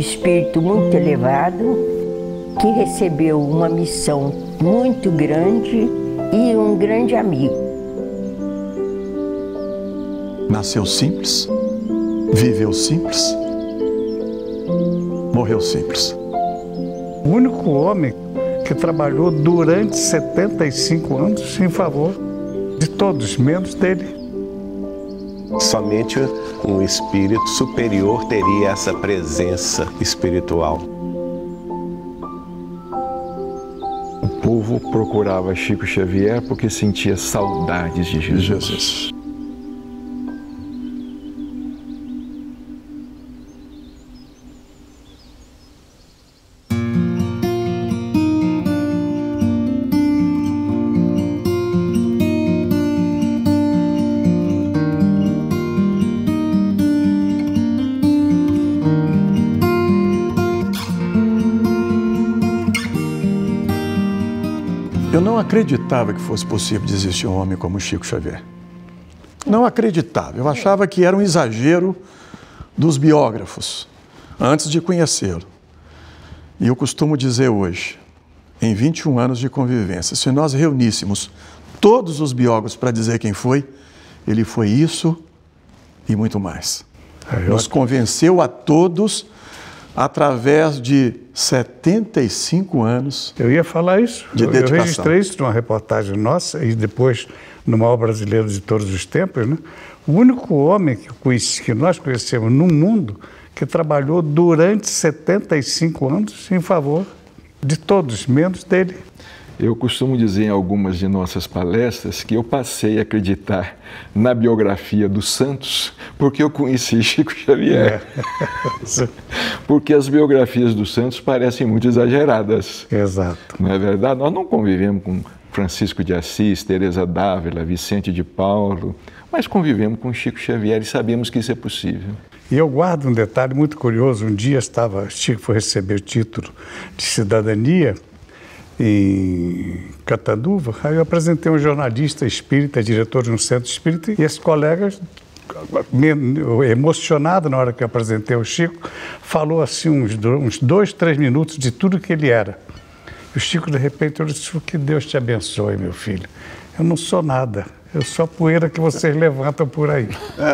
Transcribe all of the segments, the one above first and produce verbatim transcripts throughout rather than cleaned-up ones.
espírito muito elevado, que recebeu uma missão muito grande e um grande amigo. Nasceu simples, viveu simples, morreu simples. O único homem que trabalhou durante setenta e cinco anos em favor de todos, menos dele. Somente um espírito superior teria essa presença espiritual. O povo procurava Chico Xavier porque sentia saudades de Jesus. Jesus. Eu não acreditava que fosse possível de existir um homem como Chico Xavier. Não acreditava. Eu achava que era um exagero dos biógrafos, antes de conhecê-lo. E eu costumo dizer hoje, em vinte e um anos de convivência, se nós reuníssemos todos os biógrafos para dizer quem foi, ele foi isso e muito mais. Nos convenceu a todos através de setenta e cinco anos Eu ia falar isso. de eu, dedicação. eu registrei isso numa reportagem nossa e depois no Maior Brasileiro de Todos os Tempos, né? O único homem que, eu conheci, que nós conhecemos no mundo que trabalhou durante setenta e cinco anos em favor de todos, menos dele. Eu costumo dizer em algumas de nossas palestras que eu passei a acreditar na biografia dos santos porque eu conheci Chico Xavier. É. Porque as biografias dos santos parecem muito exageradas. Exato. Não é verdade? Nós não convivemos com Francisco de Assis, Teresa d'Ávila, Vicente de Paulo, mas convivemos com Chico Xavier e sabemos que isso é possível. E eu guardo um detalhe muito curioso. Um dia estava, Chico foi receber o título de cidadania em Catanduva, aí eu apresentei um jornalista espírita, diretor de um centro espírita, e esse colega, emocionado na hora que eu apresentei o Chico, falou assim uns, uns dois, três minutos de tudo que ele era. E o Chico, de repente, eu disse: que Deus te abençoe, meu filho. Eu não sou nada, eu sou a poeira que vocês levantam por aí.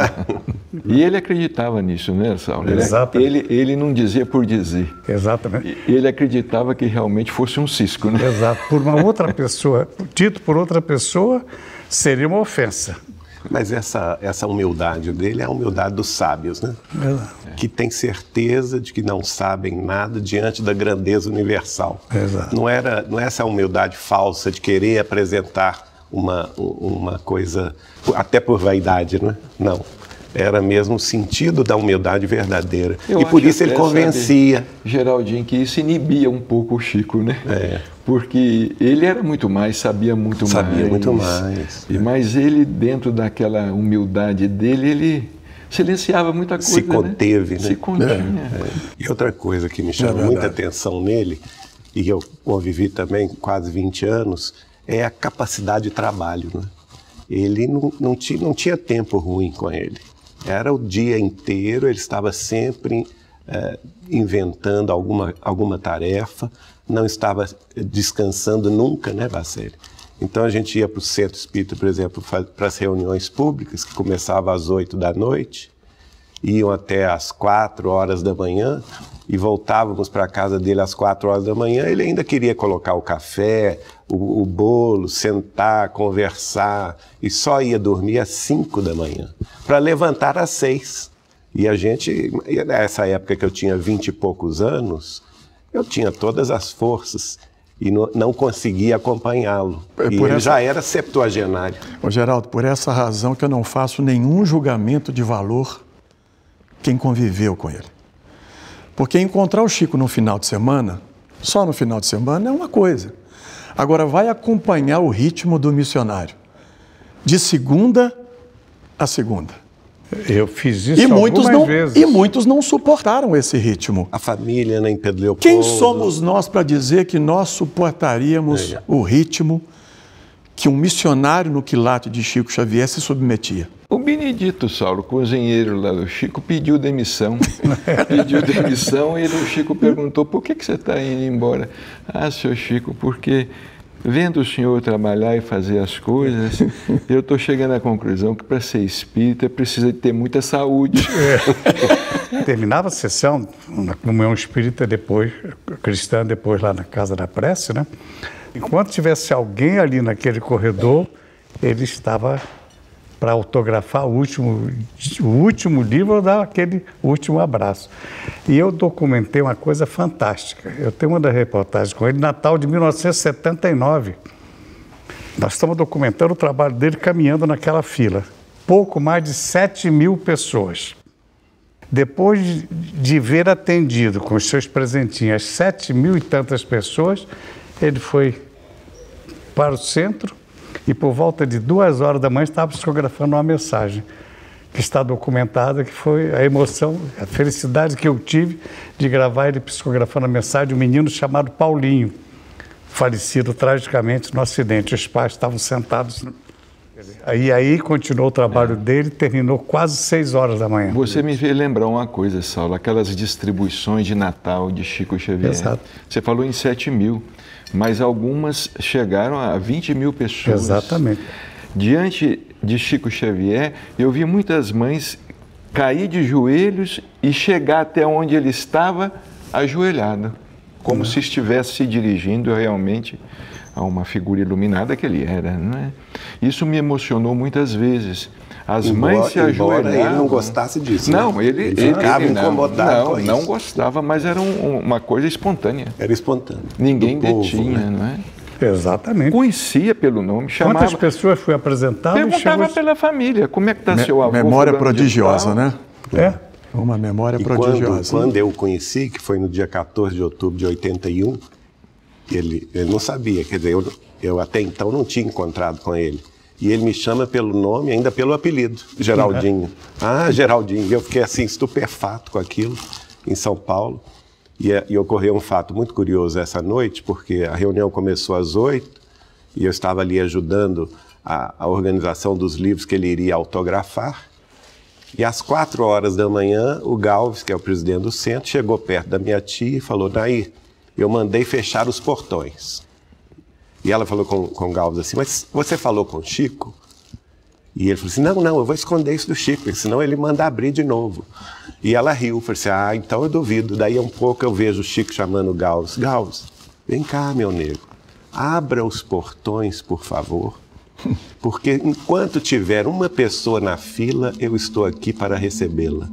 E ele acreditava nisso, né, Saulo? Exatamente. Ele, ele não dizia por dizer. Exatamente. Ele acreditava que realmente fosse um cisco, né? Exato. Por uma outra pessoa, dito por outra pessoa, seria uma ofensa. Mas essa, essa humildade dele é a humildade dos sábios, né? Exato. Que tem certeza de que não sabem nada diante da grandeza universal. Exato. Não era, não é essa humildade falsa de querer apresentar uma, uma coisa, até por vaidade, né? Não. Era mesmo o sentido da humildade verdadeira. Eu e por isso até, ele convencia. Sabe, Geraldinho, que isso inibia um pouco o Chico, né? É. Porque ele era muito mais, sabia muito Sabia mais. muito mais. E, mas ele, dentro daquela humildade dele, ele silenciava muita coisa, Se conteve, né? né? Se continha. É. É. E outra coisa que me chama É muita verdade. atenção nele, e eu convivi também quase vinte anos, é a capacidade de trabalho, né? Ele não, não, tinha, não tinha tempo ruim com ele. Era o dia inteiro, ele estava sempre é, inventando alguma, alguma tarefa, não estava descansando nunca, né, Bacelli? Então a gente ia para o centro espírita, por exemplo, para as reuniões públicas, que começavam às oito da noite, iam até às quatro horas da manhã, e voltávamos para a casa dele às quatro horas da manhã. Ele ainda queria colocar o café, o, o bolo, sentar, conversar, e só ia dormir às cinco da manhã, para levantar às seis. E a gente, nessa época que eu tinha vinte e poucos anos, eu tinha todas as forças e não, não conseguia acompanhá-lo. É e por ele essa... já era septuagenário. Ô, Geraldo, por essa razão que eu não faço nenhum julgamento de valor quem conviveu com ele. Porque encontrar o Chico no final de semana, só no final de semana, é uma coisa. Agora, vai acompanhar o ritmo do missionário, de segunda a segunda. Eu fiz isso E muitos, algumas não, vezes. e muitos não suportaram esse ritmo. A família, né, em Pedro Leopoldo. Quem somos nós para dizer que nós suportaríamos o ritmo que um missionário no quilate de Chico Xavier se submetia? O Benedito, Saulo, cozinheiro lá do Chico, pediu demissão. Pediu demissão e ele, o Chico perguntou, por que, que você está indo embora? Ah, seu Chico, porque vendo o senhor trabalhar e fazer as coisas, eu estou chegando à conclusão que para ser espírita precisa de ter muita saúde. É. Terminava a sessão, na comunhão espírita depois, cristã depois lá na Casa da Prece, né? Enquanto tivesse alguém ali naquele corredor, ele estava para autografar o último, o último livro ou dar aquele último abraço. E eu documentei uma coisa fantástica. Eu tenho uma das reportagens com ele, Natal de mil novecentos e setenta e nove. Nós estamos documentando o trabalho dele caminhando naquela fila. Pouco mais de sete mil pessoas. Depois de ver atendido com os seus presentinhos sete mil e tantas pessoas, ele foi para o centro, e por volta de duas horas da manhã estava psicografando uma mensagem que está documentada, que foi a emoção, a felicidade que eu tive de gravar ele psicografando a mensagem de um menino chamado Paulinho, falecido tragicamente no acidente. Os pais estavam sentados. Aí, aí continuou o trabalho é. dele, terminou quase seis horas da manhã. Você me fez lembrar uma coisa, Saulo, aquelas distribuições de Natal de Chico Xavier. Exato. Você falou em sete mil. Mas algumas chegaram a vinte mil pessoas. Exatamente. Diante de Chico Xavier, eu vi muitas mães cair de joelhos e chegar até onde ele estava ajoelhado, como se estivesse se dirigindo realmente a uma figura iluminada que ele era, não é? Isso me emocionou muitas vezes. As embora, mães se ajoelhavam. Embora ele não gostasse disso. Não, né? ele, ele ele ficava ele incomodado não, com não, isso. não gostava, mas era um, uma coisa espontânea. Era espontâneo. Ninguém do detinha, povo, né? não é? Exatamente. Conhecia pelo nome, chamava... Quantas pessoas foi apresentado? Perguntava chegou... pela família, como é que está Me, seu avô? Memória prodigiosa, né? É. Uma memória e prodigiosa. Quando, quando eu o conheci, que foi no dia quatorze de outubro de oitenta e um, ele, ele não sabia, quer dizer, eu, eu até então não tinha encontrado com ele. E ele me chama pelo nome, ainda pelo apelido, Geraldinho. Ah, Geraldinho. E eu fiquei assim, estupefato com aquilo, em São Paulo. E, e ocorreu um fato muito curioso essa noite, porque a reunião começou às oito, e eu estava ali ajudando a, a organização dos livros que ele iria autografar. E às quatro horas da manhã, o Galves, que é o presidente do centro, chegou perto da minha tia e falou, Nair, eu mandei fechar os portões. E ela falou com, com o Galves assim, mas você falou com o Chico? E ele falou assim, não, não, eu vou esconder isso do Chico, porque senão ele manda abrir de novo. E ela riu, falou assim, ah, então eu duvido. Daí um pouco eu vejo o Chico chamando o Galves, Galves, vem cá, meu nego, abra os portões, por favor, porque enquanto tiver uma pessoa na fila, eu estou aqui para recebê-la.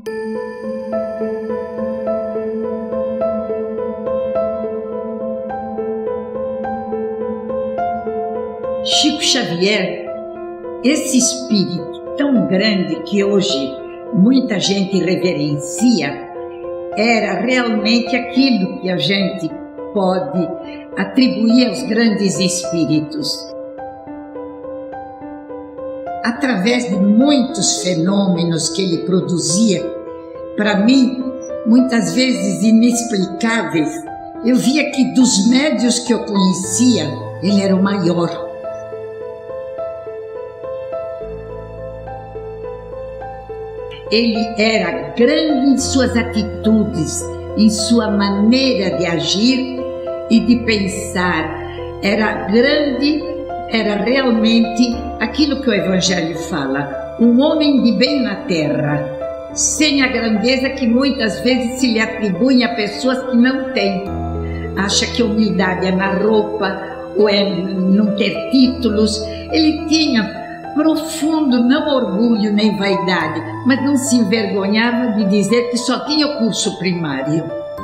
Chico Xavier, esse espírito tão grande que hoje muita gente reverencia, era realmente aquilo que a gente pode atribuir aos grandes espíritos. Através de muitos fenômenos que ele produzia, para mim, muitas vezes inexplicáveis, eu via que dos médios que eu conhecia, ele era o maior. Ele era grande em suas atitudes, em sua maneira de agir e de pensar. Era grande, era realmente aquilo que o Evangelho fala, um homem de bem na terra, sem a grandeza que muitas vezes se lhe atribui a pessoas que não têm. Acha que a humildade é na roupa, ou é não ter títulos. Ele tinha profundo, não orgulho nem vaidade, mas não se envergonhava de dizer que só tinha o curso primário.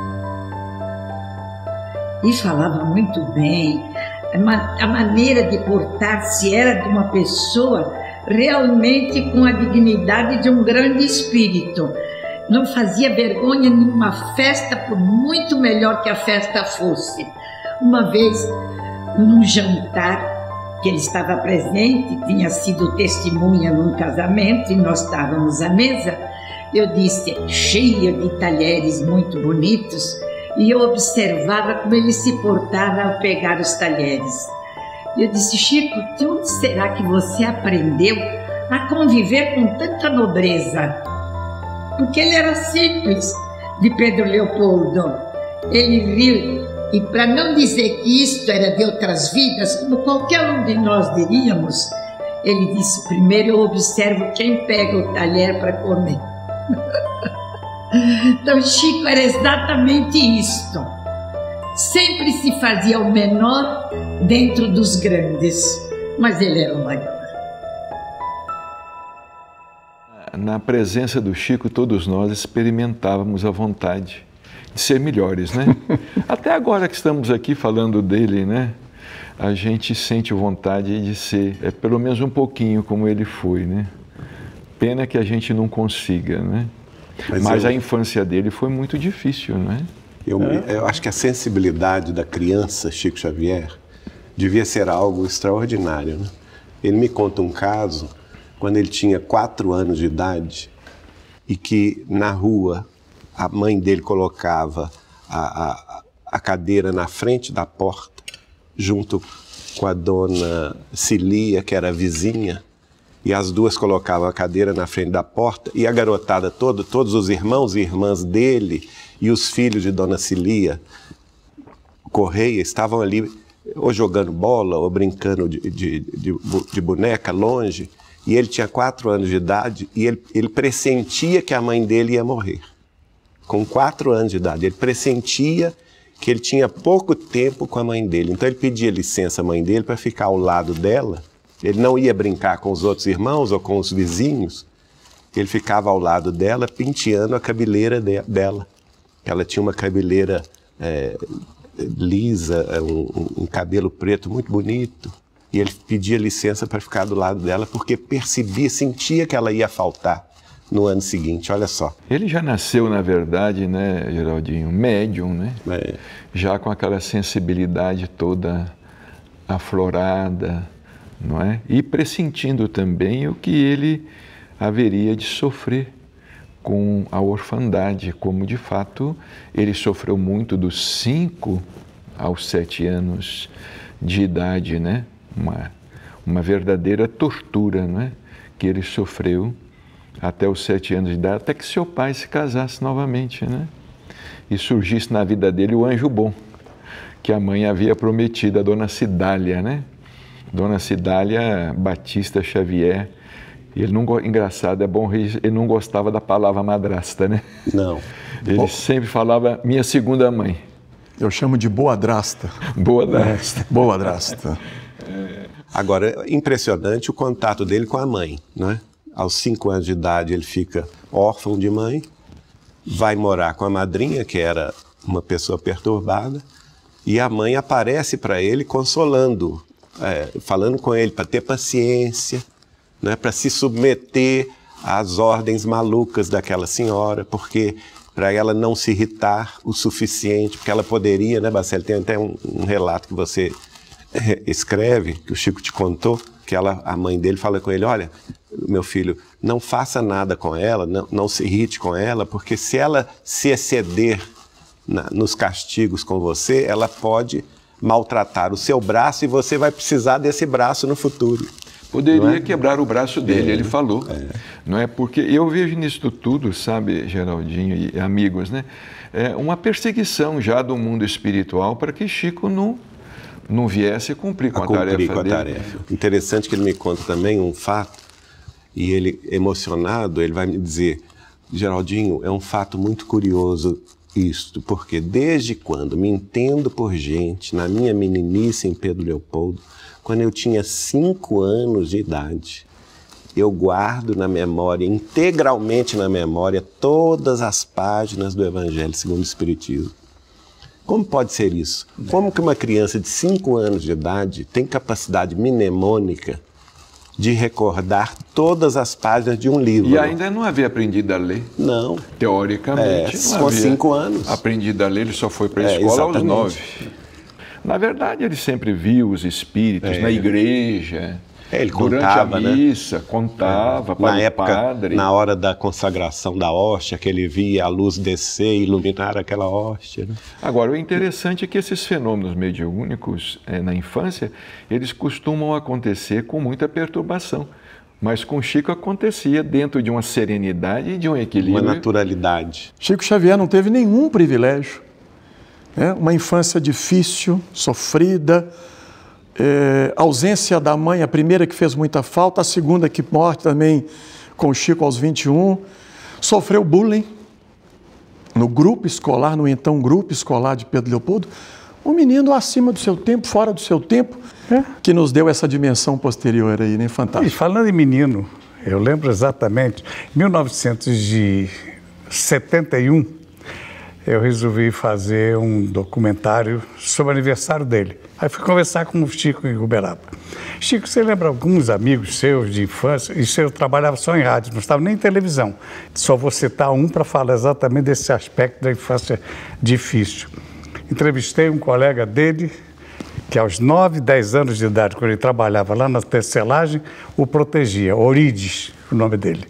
E falava muito bem, a maneira de portar-se era de uma pessoa realmente com a dignidade de um grande espírito. Não fazia vergonha nenhuma festa, por muito melhor que a festa fosse. Uma vez, num jantar, que ele estava presente, tinha sido testemunha num casamento e nós estávamos à mesa, eu disse, cheia de talheres muito bonitos, e eu observava como ele se portava ao pegar os talheres. Eu disse, Chico, de onde será que você aprendeu a conviver com tanta nobreza. Porque ele era simples, de Pedro Leopoldo. Ele viu, e para não dizer que isto era de outras vidas, como qualquer um de nós diríamos, ele disse: primeiro eu observo quem pega o talher para comer. Então Chico era exatamente isto. Sempre se fazia o menor dentro dos grandes, mas ele era o maior. Na presença do Chico, todos nós experimentávamos a vontade de ser melhores, né? Até agora que estamos aqui falando dele, né? A gente sente vontade de ser, é, pelo menos um pouquinho como ele foi, né? Pena que a gente não consiga, né? Mas, Mas eu, a infância dele foi muito difícil, não é? Eu, é? eu acho que a sensibilidade da criança Chico Xavier devia ser algo extraordinário, né? Ele me conta um caso quando ele tinha quatro anos de idade e que na rua a mãe dele colocava a, a, a cadeira na frente da porta junto com a dona Cilia, que era a vizinha, e as duas colocavam a cadeira na frente da porta e a garotada toda, todos os irmãos e irmãs dele e os filhos de dona Cilia Correia estavam ali ou jogando bola ou brincando de, de, de, de boneca longe, e ele tinha quatro anos de idade e ele, ele pressentia que a mãe dele ia morrer. Com quatro anos de idade, ele pressentia que ele tinha pouco tempo com a mãe dele. Então ele pedia licença à mãe dele para ficar ao lado dela. Ele não ia brincar com os outros irmãos ou com os vizinhos. Ele ficava ao lado dela, penteando a cabeleira de, dela. Ela tinha uma cabeleira é, lisa, um, um cabelo preto muito bonito. E ele pedia licença para ficar do lado dela porque percebia, sentia que ela ia faltar no ano seguinte. Olha só. Ele já nasceu, na verdade, né, Geraldinho, médium, né? É. Já com aquela sensibilidade toda aflorada, não é? E pressentindo também o que ele haveria de sofrer com a orfandade, como de fato ele sofreu muito dos cinco aos sete anos de idade, né? Uma, uma verdadeira tortura, não é? Que ele sofreu até os sete anos de idade, até que seu pai se casasse novamente, né? E surgisse na vida dele o anjo bom, que a mãe havia prometido, a dona Cidália, né? Dona Cidália Batista Xavier. E ele não, engraçado, é bom, ele não gostava da palavra madrasta, né? Não. Ele Bo... sempre falava minha segunda mãe. Eu chamo de boadrasta. Boadrasta. Boadrasta. Agora, impressionante o contato dele com a mãe, né? Aos cinco anos de idade ele fica órfão de mãe, vai morar com a madrinha, que era uma pessoa perturbada, e a mãe aparece para ele consolando, é, falando com ele para ter paciência, né, para se submeter às ordens malucas daquela senhora, porque para ela não se irritar o suficiente, porque ela poderia, né, Bacelli, tem até um, um relato que você é, escreve, que o Chico te contou, que ela, a mãe dele fala com ele, olha, meu filho, não faça nada com ela, não, não se irrite com ela, porque se ela se exceder na, nos castigos com você, ela pode maltratar o seu braço e você vai precisar desse braço no futuro. Poderia é? quebrar o braço dele, é. ele falou. É. Não é? Porque eu vejo nisso tudo, sabe, Geraldinho e amigos, né? É uma perseguição já do mundo espiritual para que Chico não, não viesse cumprir com a, a, cumprir tarefa com a dele. Tarefa. Interessante que ele me conta também um fato, e ele, emocionado, ele vai me dizer, Geraldinho, é um fato muito curioso isto, porque desde quando me entendo por gente, na minha meninice em Pedro Leopoldo, quando eu tinha cinco anos de idade, eu guardo na memória, integralmente na memória, todas as páginas do Evangelho segundo o Espiritismo. Como pode ser isso? Como que uma criança de cinco anos de idade tem capacidade mnemônica de recordar todas as páginas de um livro? E ainda não havia aprendido a ler? Não. Teoricamente, é, com cinco anos. Aprendido a ler, ele só foi para a escola é, aos nove. Na verdade, ele sempre viu os espíritos é. na igreja, é, ele durante contava, a missa, né? contava é. para na o época, padre. Na hora da consagração da hóstia, que ele via a luz descer e iluminar aquela hóstia. Né? Agora, o interessante é que esses fenômenos mediúnicos, é, na infância, eles costumam acontecer com muita perturbação. Mas com Chico acontecia dentro de uma serenidade e de um equilíbrio. Uma naturalidade. Chico Xavier não teve nenhum privilégio, né? Uma infância difícil, sofrida, é, ausência da mãe, a primeira que fez muita falta, a segunda que morre também com o Chico aos vinte e um, sofreu bullying no grupo escolar, no então grupo escolar de Pedro Leopoldo, um menino acima do seu tempo, fora do seu tempo, é. que nos deu essa dimensão posterior aí, né? Fantástico. E falando em menino, eu lembro exatamente, em mil novecentos e setenta e um, eu resolvi fazer um documentário sobre o aniversário dele. Aí fui conversar com o Chico em Uberaba. Chico, você lembra alguns amigos seus de infância? E eu trabalhava só em rádio, não estava nem em televisão. Só vou citar um para falar exatamente desse aspecto da infância difícil. Entrevistei um colega dele, que aos nove, dez anos de idade, quando ele trabalhava lá na tecelagem, o protegia, Orides, o nome dele.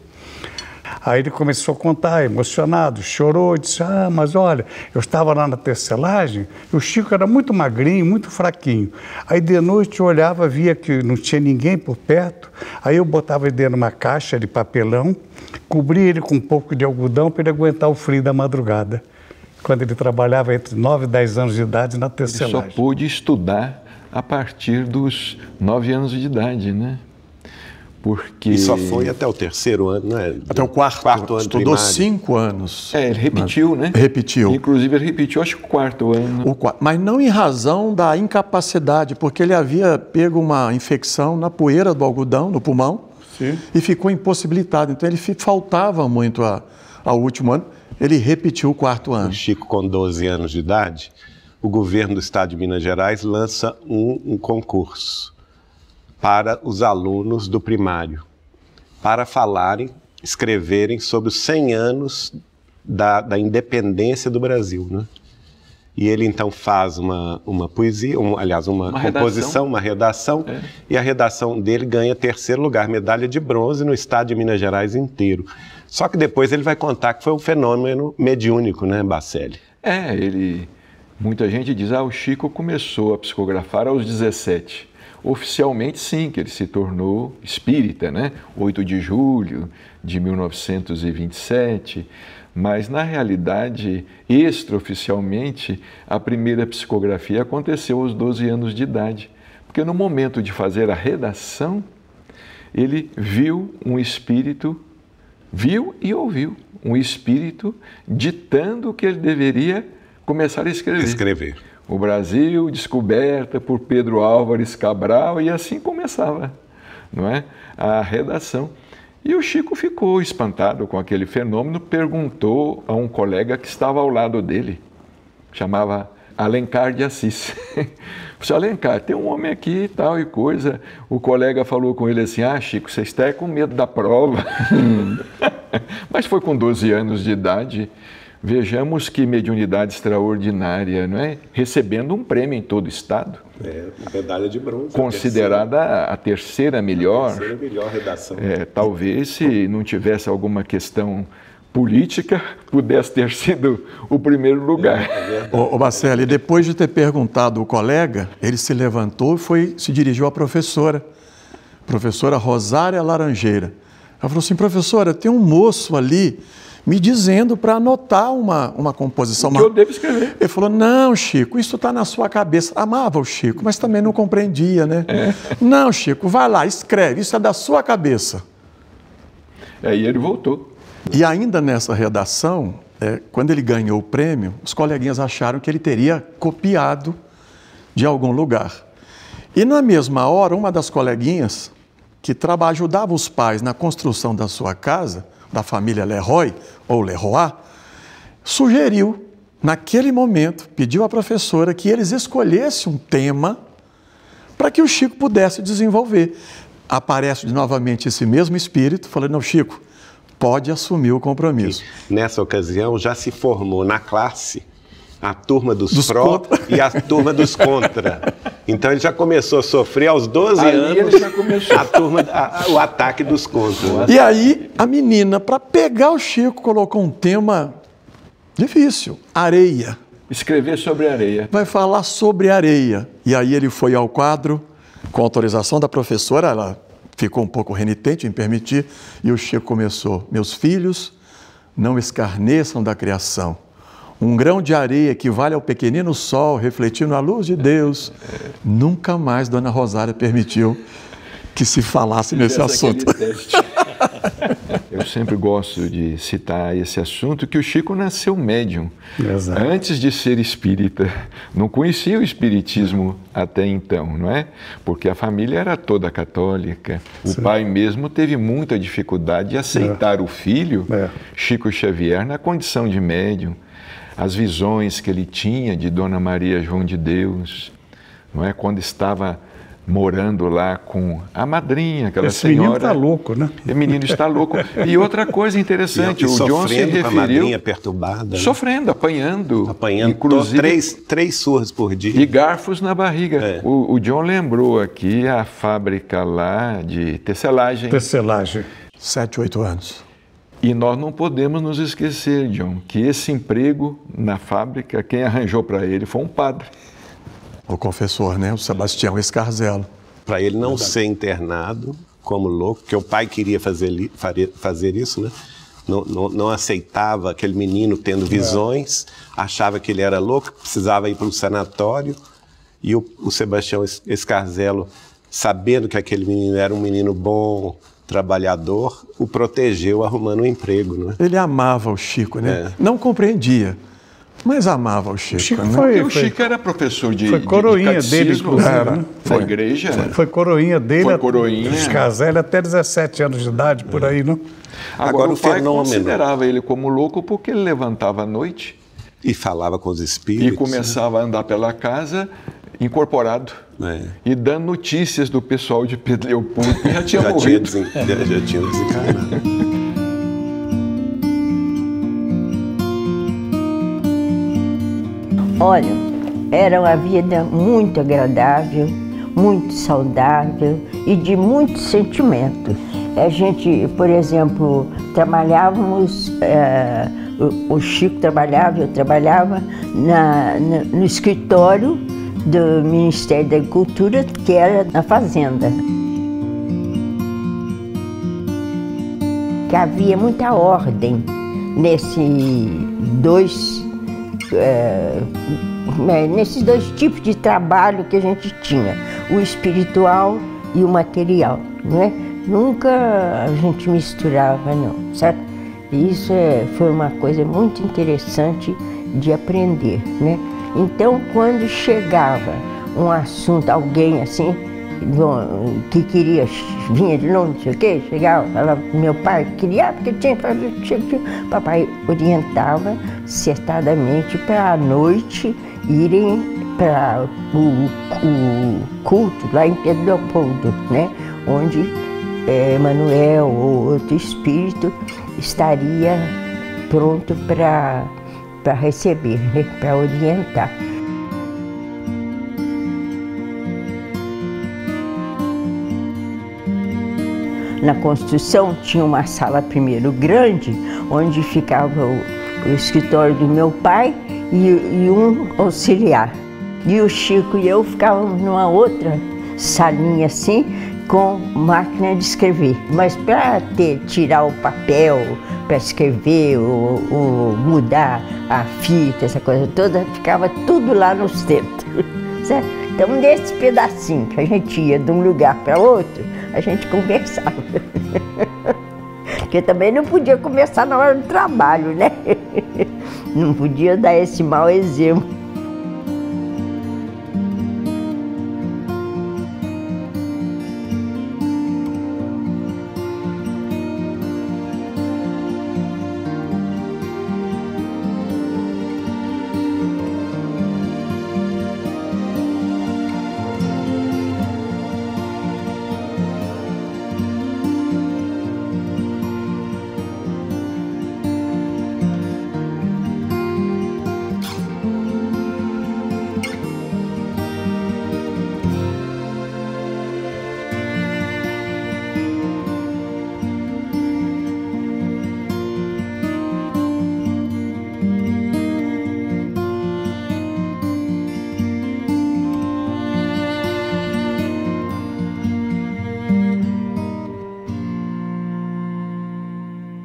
Aí ele começou a contar, emocionado, chorou, disse, ah, mas olha, eu estava lá na tecelagem, e o Chico era muito magrinho, muito fraquinho. Aí de noite eu olhava, via que não tinha ninguém por perto, aí eu botava ele dentro de uma caixa de papelão, cobria ele com um pouco de algodão para ele aguentar o frio da madrugada, quando ele trabalhava entre nove e dez anos de idade na tecelagem. Ele só pôde estudar a partir dos nove anos de idade, né? Porque... E só foi até o terceiro ano, né? Até o quarto, quarto ano estudou primário. cinco anos. É, ele repetiu, né? Repetiu. Inclusive, ele repetiu, acho que o quarto ano. O quarto, mas não em razão da incapacidade, porque ele havia pego uma infecção na poeira do algodão, no pulmão, Sim. e ficou impossibilitado. Então, ele faltava muito a, ao último ano. Ele repetiu o quarto ano. O Chico, com doze anos de idade, o governo do estado de Minas Gerais lança um, um concurso para os alunos do primário, para falarem, escreverem sobre os cem anos da, da independência do Brasil, né? E ele então faz uma, uma poesia, um, aliás, uma, uma composição, redação. uma redação, é. e a redação dele ganha terceiro lugar, medalha de bronze no estado de Minas Gerais inteiro. Só que depois ele vai contar que foi um fenômeno mediúnico, né, Bacelli? É, ele... Muita gente diz, ah, o Chico começou a psicografar aos dezessete. Oficialmente, sim, que ele se tornou espírita, né? oito de julho de mil novecentos e vinte e sete. Mas, na realidade, extraoficialmente, a primeira psicografia aconteceu aos doze anos de idade. Porque no momento de fazer a redação, ele viu um espírito, viu e ouviu um espírito ditando que ele deveria começar a escrever. Escrever. O Brasil, descoberta por Pedro Álvares Cabral, e assim começava, não é? A redação. E o Chico ficou espantado com aquele fenômeno, perguntou a um colega que estava ao lado dele, chamava Alencar de Assis. Disse, Alencar, tem um homem aqui e tal e coisa. O colega falou com ele assim, ah, Chico, você está com medo da prova. Mas foi com doze anos de idade. Vejamos que mediunidade extraordinária, não é? Recebendo um prêmio em todo o estado. É, medalha de bronze. Considerada a terceira, a terceira melhor. A terceira melhor redação. É, talvez, se não tivesse alguma questão política, pudesse ter sido o primeiro lugar. É, é ô, ô Bacelli, depois de ter perguntado ao colega, ele se levantou e foi, se dirigiu à professora, professora Rosária Laranjeira. Ela falou assim, professora, tem um moço ali me dizendo para anotar uma, uma composição. O que eu devo escrever. Ele falou, não, Chico, isso está na sua cabeça. Amava o Chico, mas também não compreendia, né? É. Não, Chico, vai lá, escreve, isso é da sua cabeça. Aí ele voltou. E ainda nessa redação, é, quando ele ganhou o prêmio, os coleguinhas acharam que ele teria copiado de algum lugar. E na mesma hora, uma das coleguinhas, que trabalha, ajudava os pais na construção da sua casa, da família Leroy, ou Leroy, sugeriu, naquele momento, pediu à professora que eles escolhessem um tema para que o Chico pudesse desenvolver. Aparece novamente esse mesmo espírito, falando, não, Chico, pode assumir o compromisso. E nessa ocasião, já se formou na classe a turma dos, dos pró contra. E a turma dos contra. Então ele já começou a sofrer aos doze aí anos ele já começou. A turma, a, o ataque dos contra. E aí a menina, para pegar o Chico, colocou um tema difícil, areia. Escrever sobre areia. Vai falar sobre areia. E aí ele foi ao quadro, com autorização da professora, ela ficou um pouco renitente em permitir, e o Chico começou: meus filhos, não escarneçam da criação. Um grão de areia equivale ao pequenino sol refletindo a luz de Deus. Nunca mais Dona Rosária permitiu que se falasse nesse assunto. Eu sempre gosto de citar esse assunto, que o Chico nasceu médium. Exato. Antes de ser espírita. Não conhecia o espiritismo até então, não é? Porque a família era toda católica. O Sim. pai mesmo teve muita dificuldade de aceitar é. o filho, é. Chico Xavier, na condição de médium. As visões que ele tinha de Dona Maria João de Deus, não é? Quando estava morando lá com a madrinha, aquela Esse senhora. Esse menino está louco, né? O menino está louco. E outra coisa interessante, e, e o John se referiu... com a madrinha perturbada. Sofrendo, apanhando. Apanhando, inclusive, três, três surras por dia. E garfos na barriga. É. O, o John lembrou aqui a fábrica lá de tecelagem. Tecelagem. Sete, oito anos. E nós não podemos nos esquecer, John, que esse emprego na fábrica, quem arranjou para ele foi um padre. O confessor, né? O Sebastião Escarzelo. Para ele não ser internado como louco, porque o pai queria fazer, fazer isso, né? Não, não, não aceitava aquele menino tendo visões, é. achava que ele era louco, precisava ir para um sanatório. E o, o Sebastião Escarzelo, sabendo que aquele menino era um menino bom, trabalhador, o protegeu arrumando um emprego, né? Ele amava o Chico, né? É. Não compreendia, mas amava o Chico. O Chico, né? foi, o Chico foi, era professor de Foi coroinha de dele, inclusive, era, né? Foi igreja. Foi, foi coroinha dele. Foi coroinha. Escarzelo até dezessete anos de idade, por aí, não? Agora, Agora o pai fenômeno. considerava ele como louco porque ele levantava à noite. E falava com os espíritos. E começava, né, a andar pela casa incorporado. É. E dando notícias do pessoal de Pedro Leopoldo, que já tinha já morrido. Tinha desen... já, já tinha desencarnado. Olha, era uma vida muito agradável, muito saudável e de muitos sentimentos. A gente, por exemplo, trabalhávamos, é, o, o Chico trabalhava, eu trabalhava na, na, no escritório do Ministério da Agricultura, que era na fazenda. Que havia muita ordem nesse dois, é, nesses dois tipos de trabalho que a gente tinha, o espiritual e o material, né? Nunca a gente misturava, não, certo? E isso é, foi uma coisa muito interessante de aprender, né? Então, quando chegava um assunto, alguém assim, que queria, vinha de longe, não sei o quê, chegava, falava, meu pai queria, porque tinha que fazer, papai orientava certamente para a noite irem para o, o culto lá em Pedro Leopoldo, né? Onde é, Manuel ou outro espírito estaria pronto para para receber, né? Para orientar. Na construção tinha uma sala primeiro grande, onde ficava o, o escritório do meu pai e, e um auxiliar. E o Chico e eu ficávamos numa outra salinha assim, com máquina de escrever. Mas para tirar o papel, para escrever, ou, ou mudar a fita, essa coisa toda, ficava tudo lá no centro, certo? Então, nesse pedacinho que a gente ia de um lugar para outro, a gente conversava. Porque também não podia conversar na hora do trabalho, né? Não podia dar esse mau exemplo.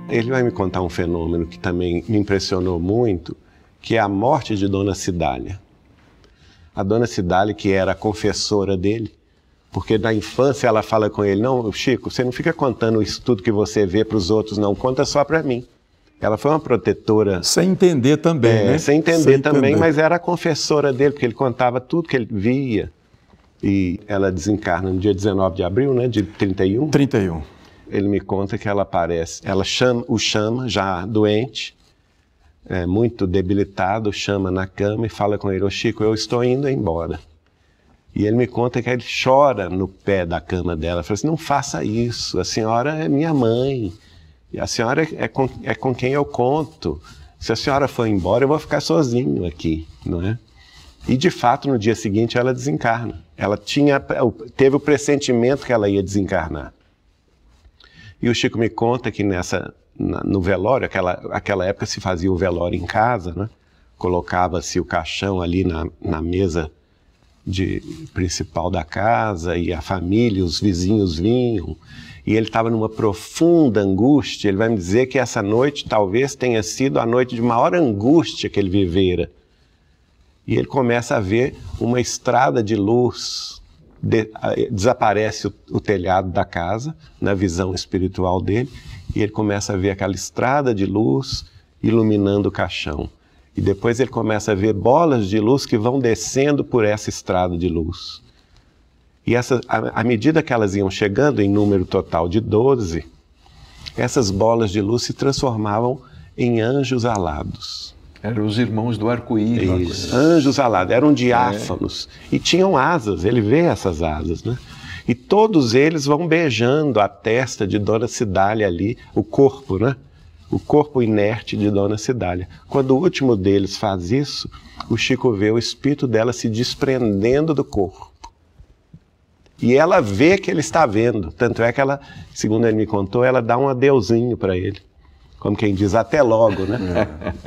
Ele vai me contar um fenômeno que também me impressionou muito, que é a morte de Dona Cidália. A Dona Cidália, que era a confessora dele, porque na infância ela fala com ele, não, Chico, você não fica contando isso tudo que você vê para os outros, não, conta só para mim. Ela foi uma protetora... Sem entender também, é, né? Sem entender sem também, entender. Mas era a confessora dele, porque ele contava tudo que ele via. E ela desencarna no dia dezenove de abril, né, de trinta e um. trinta e um. Ele me conta que ela aparece, ela chama, o chama, já doente, é, muito debilitado, chama na cama e fala com ele, ô Chico, eu estou indo embora. E ele me conta que ele chora no pé da cama dela, fala assim, não faça isso, a senhora é minha mãe, e a senhora é com, é com quem eu conto, se a senhora for embora eu vou ficar sozinho aqui, não é? E de fato no dia seguinte ela desencarna, ela tinha, teve o pressentimento que ela ia desencarnar. E o Chico me conta que nessa, na, no velório, aquela, aquela época se fazia o velório em casa, né? Colocava-se o caixão ali na, na mesa de, principal da casa e a família, os vizinhos vinham. E ele estava numa profunda angústia. Ele vai me dizer que essa noite talvez tenha sido a noite de maior angústia que ele vivera. E ele começa a ver uma estrada de luz. De, desaparece o, o telhado da casa, na visão espiritual dele, e ele começa a ver aquela estrada de luz iluminando o caixão. E depois ele começa a ver bolas de luz que vão descendo por essa estrada de luz. E essa, à medida que elas iam chegando, em número total de doze, essas bolas de luz se transformavam em anjos alados. Eram os irmãos do arco-íris. Anjos alados, eram diáfanos. É. E tinham asas, ele vê essas asas, né? E todos eles vão beijando a testa de Dona Cidália ali, o corpo, né? O corpo inerte de Dona Cidália. Quando o último deles faz isso, o Chico vê o espírito dela se desprendendo do corpo. E ela vê que ele está vendo. Tanto é que ela, segundo ele me contou, ela dá um adeuzinho para ele. Como quem diz, até logo, né?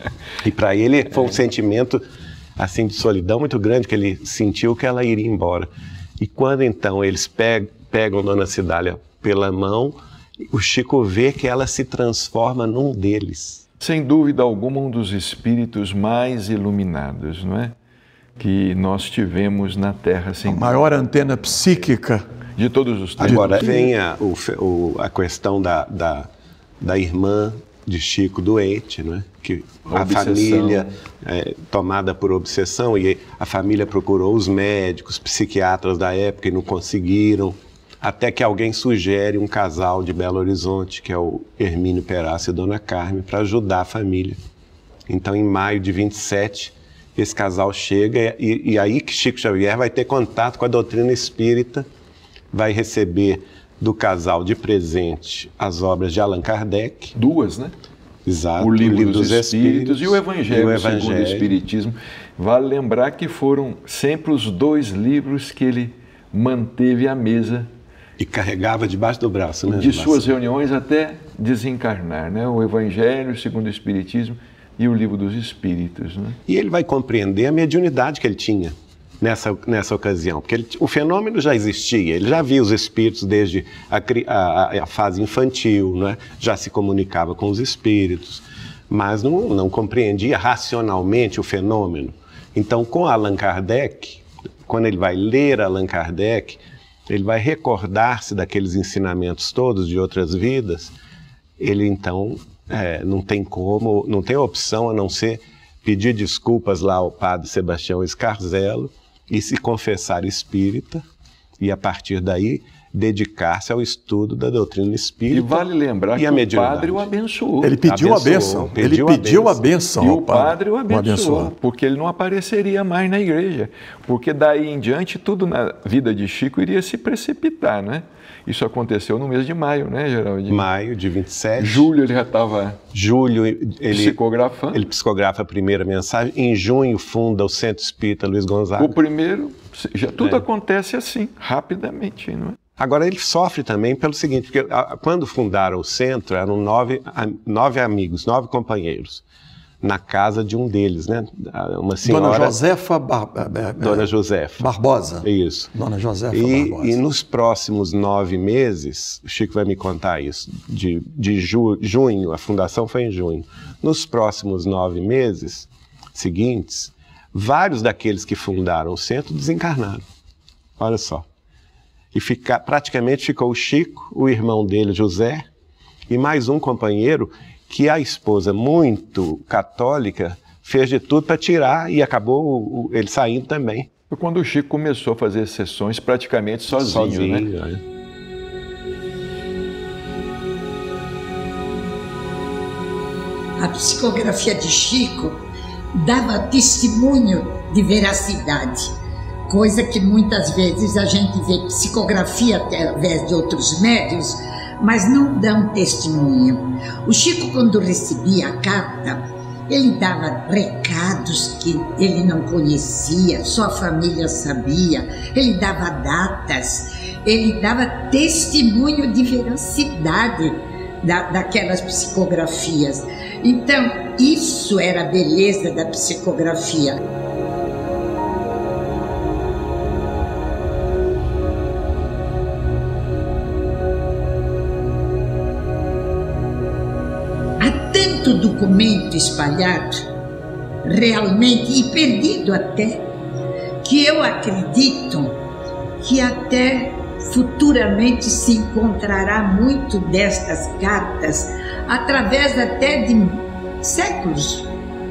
E para ele foi um sentimento assim de solidão muito grande, que ele sentiu que ela iria embora. E quando então eles pegam, pegam Dona Cidália pela mão, o Chico vê que ela se transforma num deles. Sem dúvida alguma, um dos espíritos mais iluminados, não é? Que nós tivemos na Terra. Sem a maior antena psíquica de todos os tempos. Agora vem a, o, o, a questão da, da, da irmã de Chico doente, né? Que a, a família é, tomada por obsessão, e a família procurou os médicos, psiquiatras da época e não conseguiram, até que alguém sugere um casal de Belo Horizonte, que é o Hermínio Perácio e Dona Carmen, para ajudar a família. Então, em maio de vinte e sete, esse casal chega e, e aí que Chico Xavier vai ter contato com a doutrina espírita, vai receber do casal de presente as obras de Allan Kardec. Duas, né? Exato. O Livro, o livro dos, dos Espíritos, Espíritos e o Evangelho, e o Evangelho segundo o Espiritismo. Vale lembrar que foram sempre os dois livros que ele manteve à mesa. E carregava debaixo do braço, né? De suas reuniões até desencarnar, né? O Evangelho segundo o Espiritismo e o Livro dos Espíritos, né? E ele vai compreender a mediunidade que ele tinha nessa, nessa ocasião, porque ele, o fenômeno já existia, ele já via os espíritos desde a, a, a fase infantil, né? Já se comunicava com os espíritos, mas não, não compreendia racionalmente o fenômeno. Então, com Allan Kardec, quando ele vai ler Allan Kardec, ele vai recordar-se daqueles ensinamentos todos de outras vidas, ele então é, não tem como, não tem opção a não ser pedir desculpas lá ao padre Sebastião Scarzello e se confessar espírita, e a partir daí dedicar-se ao estudo da doutrina espírita. E vale lembrar que o padre o abençoou. Ele pediu abençoou, a bênção. Pediu ele pediu a bênção. bênção. E o padre o abençoou, abençoou, porque ele não apareceria mais na igreja. Porque daí em diante tudo na vida de Chico iria se precipitar, né? Isso aconteceu no mês de maio, né, Geraldinho? Maio de vinte e sete. Julho ele já estava Julho ele psicografando. Ele psicografa a primeira mensagem. Em junho funda o Centro Espírita Luiz Gonzaga. O primeiro, já tudo é. acontece assim, rapidamente, não é? Agora ele sofre também pelo seguinte, porque a, quando fundaram o centro eram nove, a, nove amigos, nove companheiros. na casa de um deles, né? Uma senhora... Dona Josefa Bar... Dona Josefa. Barbosa. Isso. Dona Josefa e, Barbosa. E nos próximos nove meses, o Chico vai me contar isso, de, de ju, junho, a fundação foi em junho. Nos próximos nove meses seguintes, vários daqueles que fundaram o centro desencarnaram. Olha só. E fica, praticamente ficou o Chico, o irmão dele, José, e mais um companheiro que a esposa, muito católica, fez de tudo para tirar e acabou o, o, ele saindo também. Foi quando o Chico começou a fazer sessões praticamente sozinho, sozinho né? É. A psicografia de Chico dava testemunho de veracidade, coisa que muitas vezes a gente vê psicografia através de outros médios, mas não dão testemunho. O Chico, quando recebia a carta, ele dava recados que ele não conhecia, só a família sabia, ele dava datas, ele dava testemunho de veracidade da, daquelas psicografias. Então, isso era a beleza da psicografia. Tanto documento espalhado, realmente, e perdido até, que eu acredito que até futuramente se encontrará muito destas cartas, através até de séculos.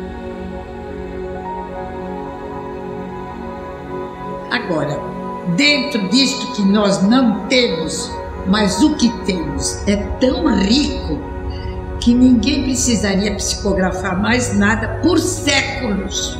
Agora, dentro disto que nós não temos, mas o que temos é tão rico, que ninguém precisaria psicografar mais nada por séculos.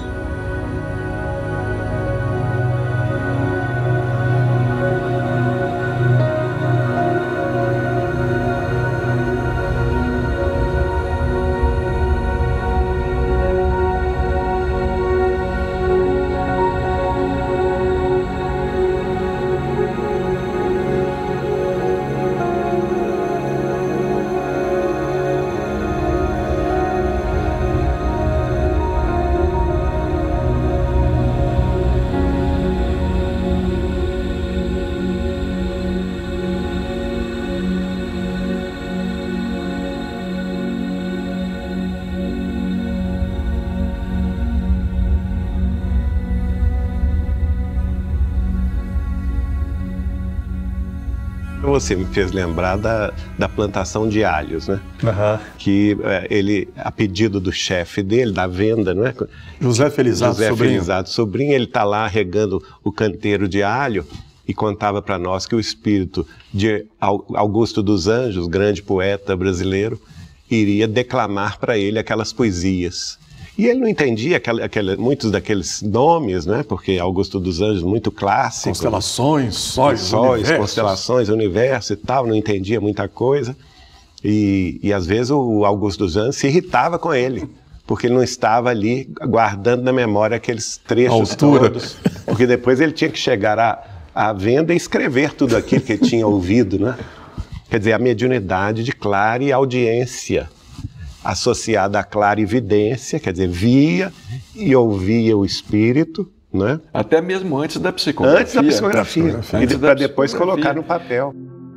Você me fez lembrar da, da plantação de alhos, né? Uhum. Que é, ele, a pedido do chefe dele, da venda, não é? José Felizardo José Sobrinho. Felizardo Sobrinho, ele está lá regando o canteiro de alho e contava para nós que o espírito de Augusto dos Anjos, grande poeta brasileiro, iria declamar para ele aquelas poesias. E ele não entendia aquela, aquela, muitos daqueles nomes, né? Porque Augusto dos Anjos, muito clássico. Constelações, sóis, sóis constelações, universo e tal, não entendia muita coisa. E, e às vezes o Augusto dos Anjos se irritava com ele, porque ele não estava ali guardando na memória aqueles trechos todos. Porque depois ele tinha que chegar à, à venda e escrever tudo aquilo que ele tinha ouvido, né? Quer dizer, a mediunidade de clara e audiência, associada à clarividência, quer dizer, via e ouvia o espírito, né? Até mesmo antes da psicografia. Antes da psicografia, psicografia. e para depois colocar no papel.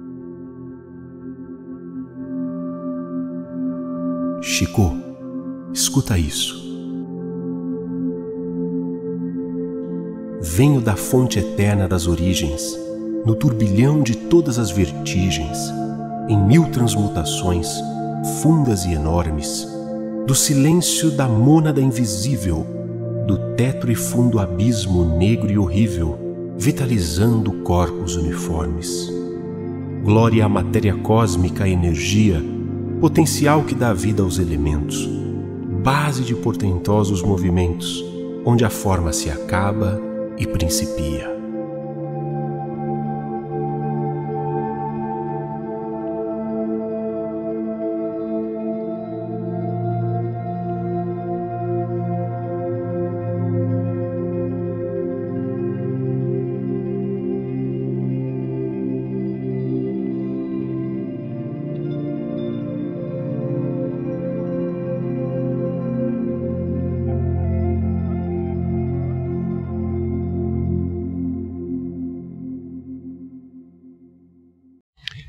Chico, escuta isso. Venho da fonte eterna das origens, no turbilhão de todas as vertigens, em mil transmutações, fundas e enormes, do silêncio da mônada invisível, do tetro e fundo abismo negro e horrível, vitalizando corpos uniformes. Glória à matéria cósmica, energia, potencial que dá vida aos elementos, base de portentosos movimentos, onde a forma se acaba e principia.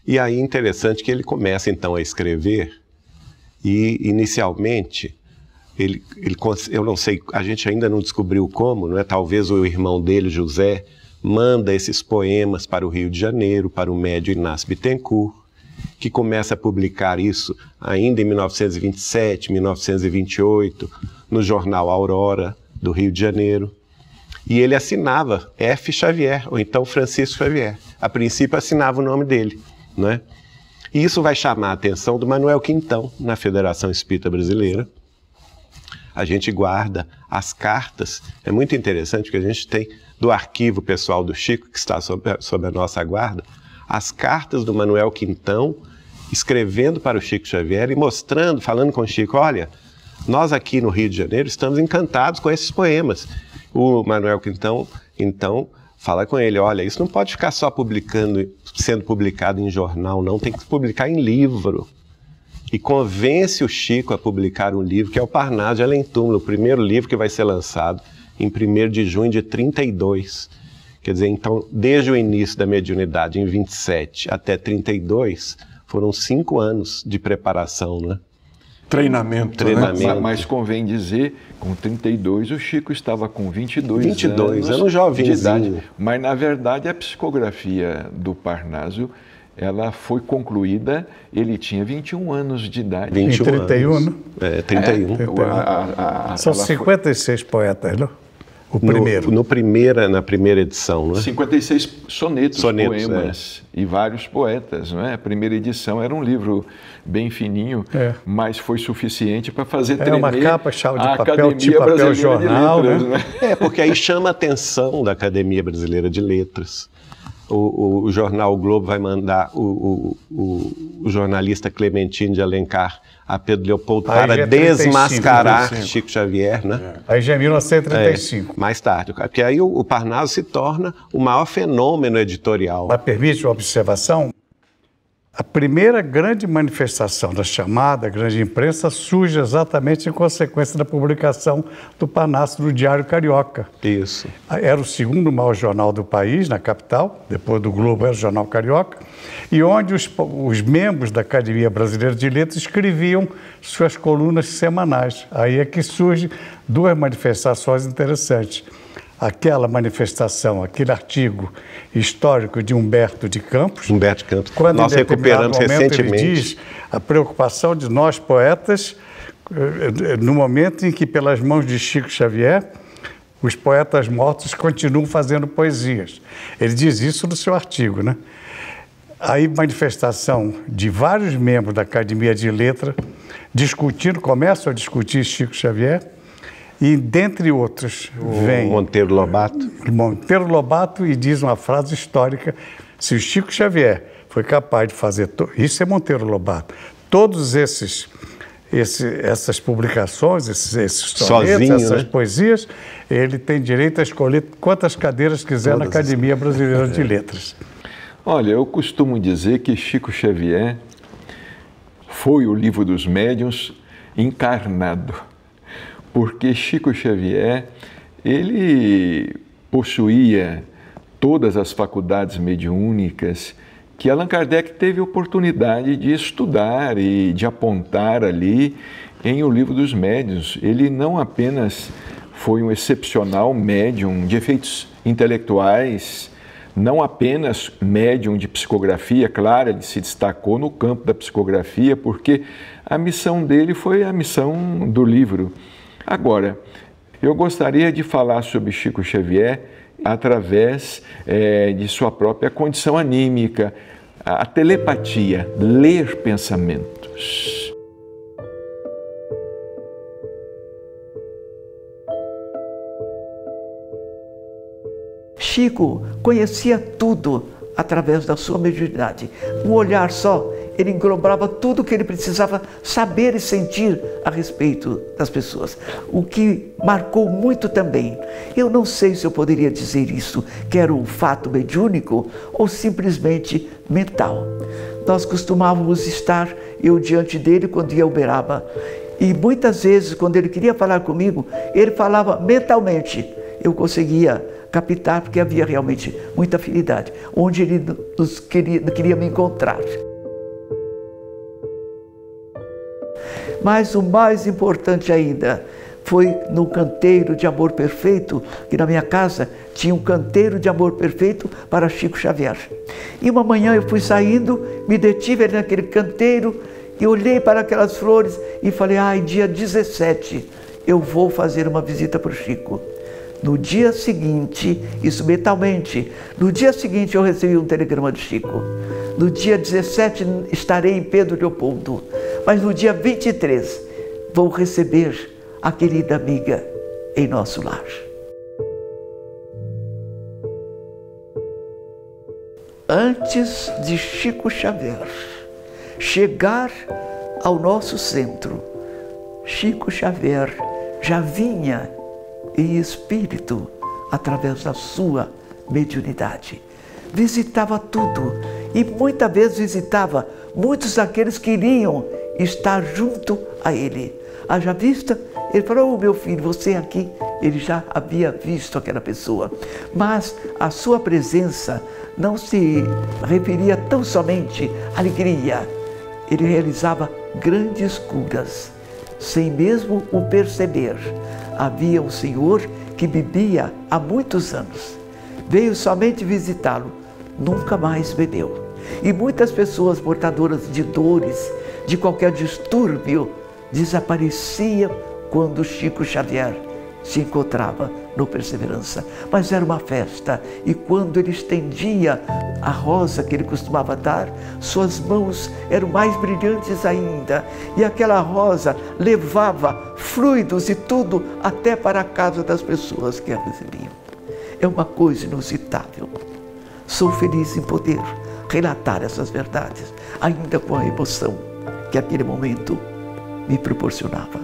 E aí interessante que ele começa então a escrever e inicialmente ele, ele eu não sei, a gente ainda não descobriu como, não é? Talvez o irmão dele, José, manda esses poemas para o Rio de Janeiro, para o médio Inácio Bittencourt, que começa a publicar isso ainda em mil novecentos e vinte e sete, mil novecentos e vinte e oito, no jornal Aurora, do Rio de Janeiro. E ele assinava F. Xavier, ou então Francisco Xavier. A princípio assinava o nome dele, não é? E isso vai chamar a atenção do Manuel Quintão, na Federação Espírita Brasileira. A gente guarda as cartas, é muito interessante porque a gente tem do arquivo pessoal do Chico, que está sob a, sob a nossa guarda, as cartas do Manuel Quintão, escrevendo para o Chico Xavier e mostrando, falando com o Chico, olha, nós aqui no Rio de Janeiro estamos encantados com esses poemas. O Manuel Quintão, então, fala com ele, olha, isso não pode ficar só publicando, sendo publicado em jornal, não, tem que publicar em livro. E convence o Chico a publicar um livro, que é o Parnaso de Além Túmulo, o primeiro livro que vai ser lançado em primeiro de junho de trinta e dois. Quer dizer, então, desde o início da mediunidade, em vinte e sete até trinta e dois, foram cinco anos de preparação, né? Treinamento, Treinamento. Né? Mas convém dizer, com trinta e dois, o Chico estava com vinte e dois, vinte e dois anos era um jovenzinho. de idade. Mas, na verdade, a psicografia do Parnaso, ela foi concluída, ele tinha vinte e um anos de idade. vinte e um em trinta e um, anos. É, trinta e um. É, a, a, a, São cinquenta e seis foi... poetas, não? O no, primeiro. No primeira, na primeira edição, não é? cinquenta e seis sonetos, sonetos poemas é. E vários poetas, não é? A primeira edição era um livro bem fininho, é. Mas foi suficiente para fazer tremer é uma capa, chave de a papel, Academia tipo papel jornal, de Letras, né? né? É, porque aí chama a atenção da Academia Brasileira de Letras. O, o, o jornal o Globo vai mandar o, o, o, o jornalista Clementino de Alencar a Pedro Leopoldo aí para é desmascarar trinta e cinco. Chico Xavier, né? É. Aí já é mil novecentos e trinta e cinco. É, mais tarde, porque aí o, o Parnaso se torna o maior fenômeno editorial. Mas permite uma observação? A primeira grande manifestação da chamada grande imprensa surge exatamente em consequência da publicação do Parnaso no Diário Carioca. Isso. Era o segundo maior jornal do país, na capital, depois do Globo era o Jornal Carioca, e onde os, os membros da Academia Brasileira de Letras escreviam suas colunas semanais. Aí é que surgem duas manifestações interessantes. Aquela manifestação, aquele artigo histórico de Humberto de Campos. Humberto de Campos. Quando nós recuperamos momento, recentemente. Ele diz a preocupação de nós poetas no momento em que, pelas mãos de Chico Xavier, os poetas mortos continuam fazendo poesias. Ele diz isso no seu artigo, né? Aí, manifestação de vários membros da Academia de Letras discutindo, começam a discutir Chico Xavier. E, dentre outros, o vem Monteiro Lobato. Monteiro Lobato e diz uma frase histórica, se o Chico Xavier foi capaz de fazer, to... isso é Monteiro Lobato, todos esses, esse, essas publicações, esses, esses sonetos, Sozinho, essas né? poesias, ele tem direito a escolher quantas cadeiras quiser Todas. na Academia Brasileira de Letras. Olha, eu costumo dizer que Chico Xavier foi o livro dos médiuns encarnado. Porque Chico Xavier, ele possuía todas as faculdades mediúnicas que Allan Kardec teve oportunidade de estudar e de apontar ali em O Livro dos Médiuns. Ele não apenas foi um excepcional médium de efeitos intelectuais, não apenas médium de psicografia, claro, ele se destacou no campo da psicografia, porque a missão dele foi a missão do livro. Agora, eu gostaria de falar sobre Chico Xavier através é, de sua própria condição anímica, a telepatia, ler pensamentos. Chico conhecia tudo através da sua mediunidade. Um olhar só, ele englobava tudo o que ele precisava saber e sentir a respeito das pessoas. O que marcou muito também. Eu não sei se eu poderia dizer isso, que era um fato mediúnico ou simplesmente mental. Nós costumávamos estar, eu diante dele quando ia a Uberaba. E muitas vezes, quando ele queria falar comigo, ele falava mentalmente. Eu conseguia captar, porque havia realmente muita afinidade, onde ele nos queria, queria me encontrar. Mas o mais importante ainda foi no canteiro de amor perfeito, que na minha casa tinha um canteiro de amor perfeito para Chico Xavier. E uma manhã eu fui saindo, me detive ali naquele canteiro e olhei para aquelas flores e falei, ai, dia dezessete eu vou fazer uma visita para o Chico. No dia seguinte, isso mentalmente, no dia seguinte eu recebi um telegrama de Chico. No dia dezessete estarei em Pedro Leopoldo, mas no dia vinte e três vou receber a querida amiga em nosso lar. Antes de Chico Xavier chegar ao nosso centro, Chico Xavier já vinha em espírito através da sua mediunidade. Visitava tudo e muitas vezes visitava muitos daqueles que iriam estar junto a ele. Haja vista, ele falou, oh, meu filho, você aqui, ele já havia visto aquela pessoa. Mas a sua presença não se referia tão somente à alegria. Ele realizava grandes curas, sem mesmo o perceber. Havia um senhor que bebia há muitos anos. Veio somente visitá-lo, nunca mais bebeu. E muitas pessoas portadoras de dores, de qualquer distúrbio, desapareciam quando Chico Xavier se encontrava no Perseverança. Mas era uma festa, e quando ele estendia a rosa que ele costumava dar, suas mãos eram mais brilhantes ainda, e aquela rosa levava fluidos e tudo até para a casa das pessoas que a recebiam. É uma coisa inusitável. Sou feliz em poder relatar essas verdades, ainda com a emoção que aquele momento me proporcionava.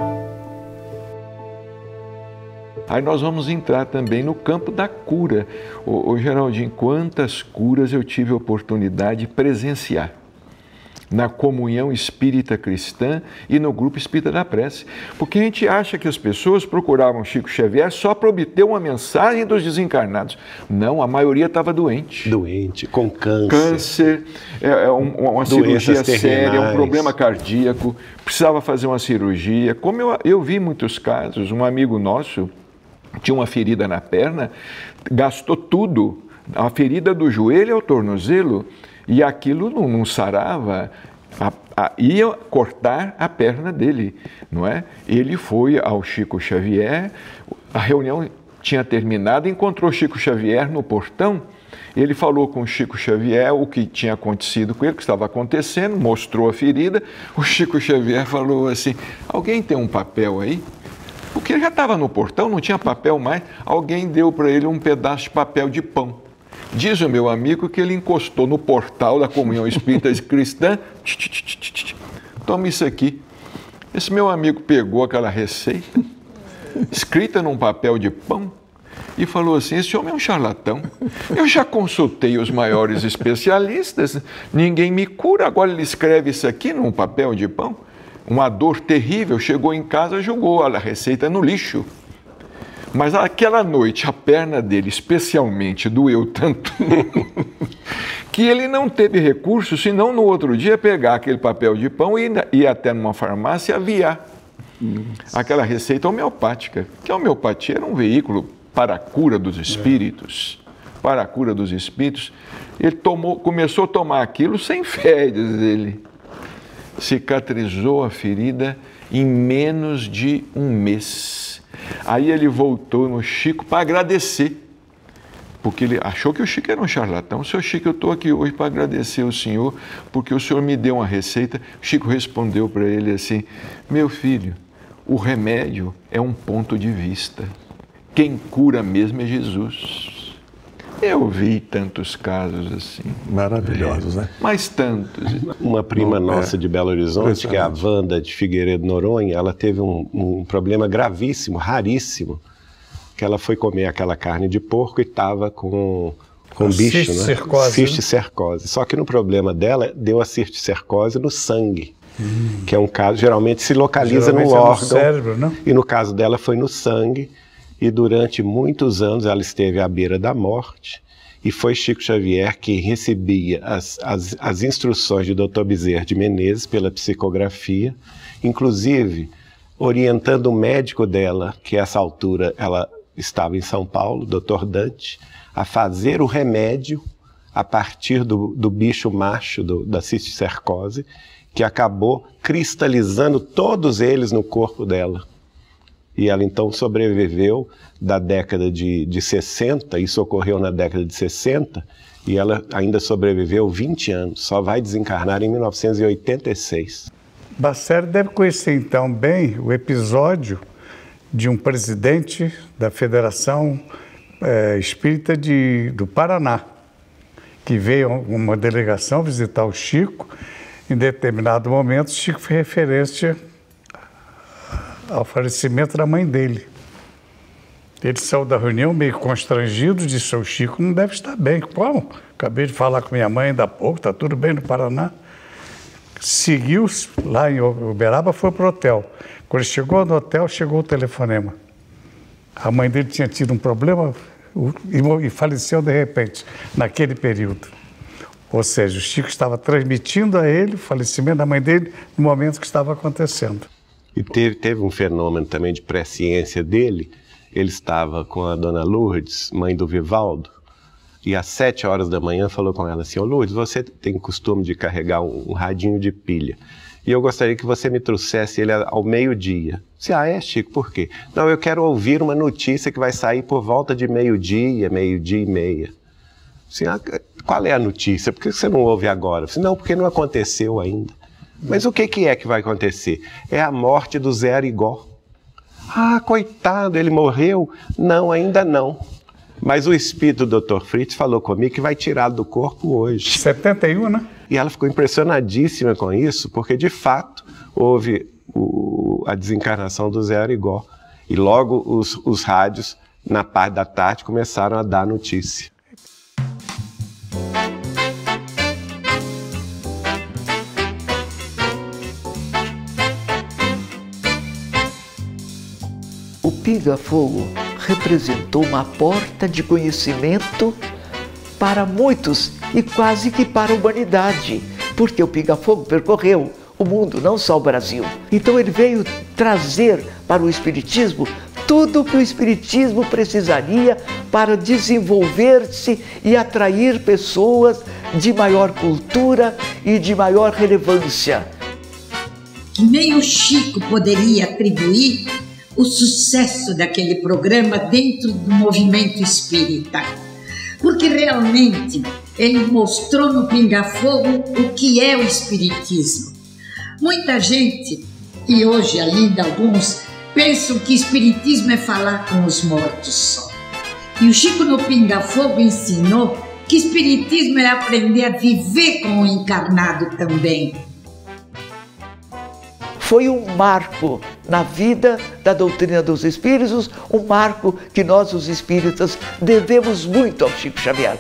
Aí nós vamos entrar também no campo da cura. Ô, ô Geraldinho, quantas curas eu tive a oportunidade de presenciar na comunhão espírita cristã e no grupo espírita da prece. Porque a gente acha que as pessoas procuravam Chico Xavier só para obter uma mensagem dos desencarnados. Não, a maioria estava doente. Doente, com câncer. Câncer, é, é um, uma cirurgia séria, um problema cardíaco, precisava fazer uma cirurgia. Como eu, eu vi muitos casos, um amigo nosso tinha uma ferida na perna, gastou tudo, a ferida do joelho ao tornozelo, e aquilo não, não sarava, a, a, ia cortar a perna dele, não é? Ele foi ao Chico Xavier, a reunião tinha terminado, encontrou Chico Xavier no portão, ele falou com o Chico Xavier o que tinha acontecido com ele, o que estava acontecendo, mostrou a ferida, o Chico Xavier falou assim, alguém tem um papel aí? Porque ele já estava no portão, não tinha papel mais, alguém deu para ele um pedaço de papel de pão. Diz o meu amigo que ele encostou no portal da Comunhão Espírita Cristã, tch, tch, tch, tch, tch, toma isso aqui. Esse meu amigo pegou aquela receita, escrita num papel de pão, e falou assim, esse homem é um charlatão. Eu já consultei os maiores especialistas, ninguém me cura, agora ele escreve isso aqui num papel de pão. Uma dor terrível, chegou em casa, jogou a receita no lixo. Mas aquela noite, a perna dele especialmente doeu tanto que ele não teve recurso, senão no outro dia pegar aquele papel de pão e ir até numa farmácia aviar aquela receita homeopática. Que a homeopatia era um veículo para a cura dos espíritos. Para a cura dos espíritos. Ele tomou, começou a tomar aquilo sem fé, diz ele. Cicatrizou a ferida em menos de um mês. Aí ele voltou no Chico para agradecer, porque ele achou que o Chico era um charlatão. Seu Chico, eu estou aqui hoje para agradecer ao senhor, porque o senhor me deu uma receita. O Chico respondeu para ele assim, meu filho, o remédio é um ponto de vista. Quem cura mesmo é Jesus. Eu vi tantos casos assim. Maravilhosos, né? Mas tantos. Uma prima Bom, nossa é. de Belo Horizonte, que é a Wanda de Figueiredo Noronha, ela teve um, um problema gravíssimo, raríssimo, que ela foi comer aquela carne de porco e estava com, com bicho, né? Cisticercose. Cisticercose. Só que no problema dela, deu a cisticercose no sangue, hum. que é um caso, geralmente se localiza geralmente no é órgão. No cérebro, não? E no caso dela foi no sangue. e durante muitos anos ela esteve à beira da morte, e foi Chico Xavier que recebia as, as, as instruções de doutor Bezerra de Menezes pela psicografia, inclusive orientando o médico dela, que a essa altura ela estava em São Paulo, doutor Dante, a fazer o remédio a partir do, do bicho macho do, da cisticercose, que acabou cristalizando todos eles no corpo dela. E ela então sobreviveu da década de, de sessenta, isso ocorreu na década de sessenta, e ela ainda sobreviveu vinte anos, só vai desencarnar em mil novecentos e oitenta e seis. Basseri deve conhecer então bem o episódio de um presidente da Federação é, Espírita de, do Paraná, que veio uma delegação visitar o Chico. Em determinado momento, o Chico fez referência ao falecimento da mãe dele. Ele saiu da reunião meio constrangido, disse: o Chico não deve estar bem. Como? Acabei de falar com minha mãe ainda há pouco, está tudo bem no Paraná. Seguiu lá em Uberaba, foi para o hotel. Quando chegou no hotel, chegou o telefonema. A mãe dele tinha tido um problema e faleceu de repente, naquele período. Ou seja, o Chico estava transmitindo a ele o falecimento da mãe dele no momento que estava acontecendo. E teve, teve um fenômeno também de presciência dele. Ele estava com a dona Lourdes, mãe do Vivaldo, e às sete horas da manhã falou com ela assim: ô Lourdes, você tem costume de carregar um, um radinho de pilha, e eu gostaria que você me trouxesse ele ao meio-dia. Você, ah, é, Chico, por quê? Não, eu quero ouvir uma notícia que vai sair por volta de meio-dia, meio-dia e meia. Assim, ah, qual é a notícia? Por que você não ouve agora? Assim, não, porque não aconteceu ainda. Mas o que, que é que vai acontecer? É a morte do Zé Arigó. Ah, coitado, ele morreu? Não, ainda não. Mas o espírito do doutor Fritz falou comigo que vai tirá-lo do corpo hoje. setenta e um, né? E ela ficou impressionadíssima com isso, porque de fato houve o, a desencarnação do Zé Arigó. E logo os, os rádios, na parte da tarde, começaram a dar notícia. O pinga-fogo representou uma porta de conhecimento para muitos e quase que para a humanidade, porque o pinga-fogo percorreu o mundo, não só o Brasil. Então ele veio trazer para o Espiritismo tudo o que o Espiritismo precisaria para desenvolver-se e atrair pessoas de maior cultura e de maior relevância. Que nem o Chico poderia atribuir o sucesso daquele programa dentro do movimento espírita, porque realmente ele mostrou no pinga-fogo o que é o espiritismo. Muita gente, e hoje ainda alguns, pensam que espiritismo é falar com os mortos só. E o Chico no pinga-fogo ensinou que espiritismo é aprender a viver com o encarnado também. Foi um marco na vida da doutrina dos espíritos, um marco que nós, os espíritas, devemos muito ao Chico Xavier.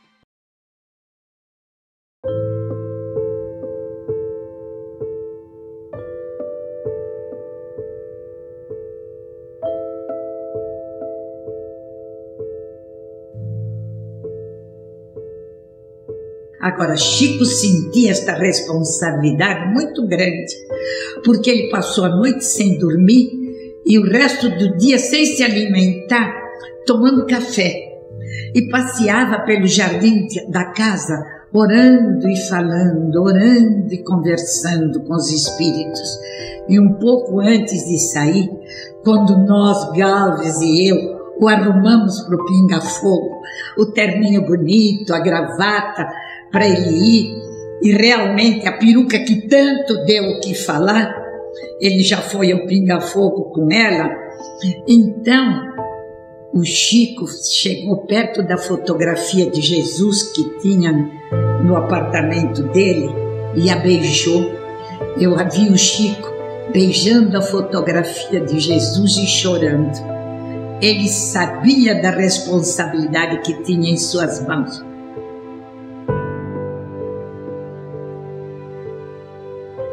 Agora, Chico sentia esta responsabilidade muito grande, porque ele passou a noite sem dormir e o resto do dia sem se alimentar, tomando café. E passeava pelo jardim da casa, orando e falando, orando e conversando com os espíritos. E um pouco antes de sair, quando nós, Galves e eu, o arrumamos para o pinga-fogo, o terninho bonito, a gravata, para ele ir, e realmente a peruca que tanto deu o que falar, ele já foi ao pinga-fogo com ela. Então, o Chico chegou perto da fotografia de Jesus que tinha no apartamento dele e a beijou. Eu vi o Chico beijando a fotografia de Jesus e chorando. Ele sabia da responsabilidade que tinha em suas mãos.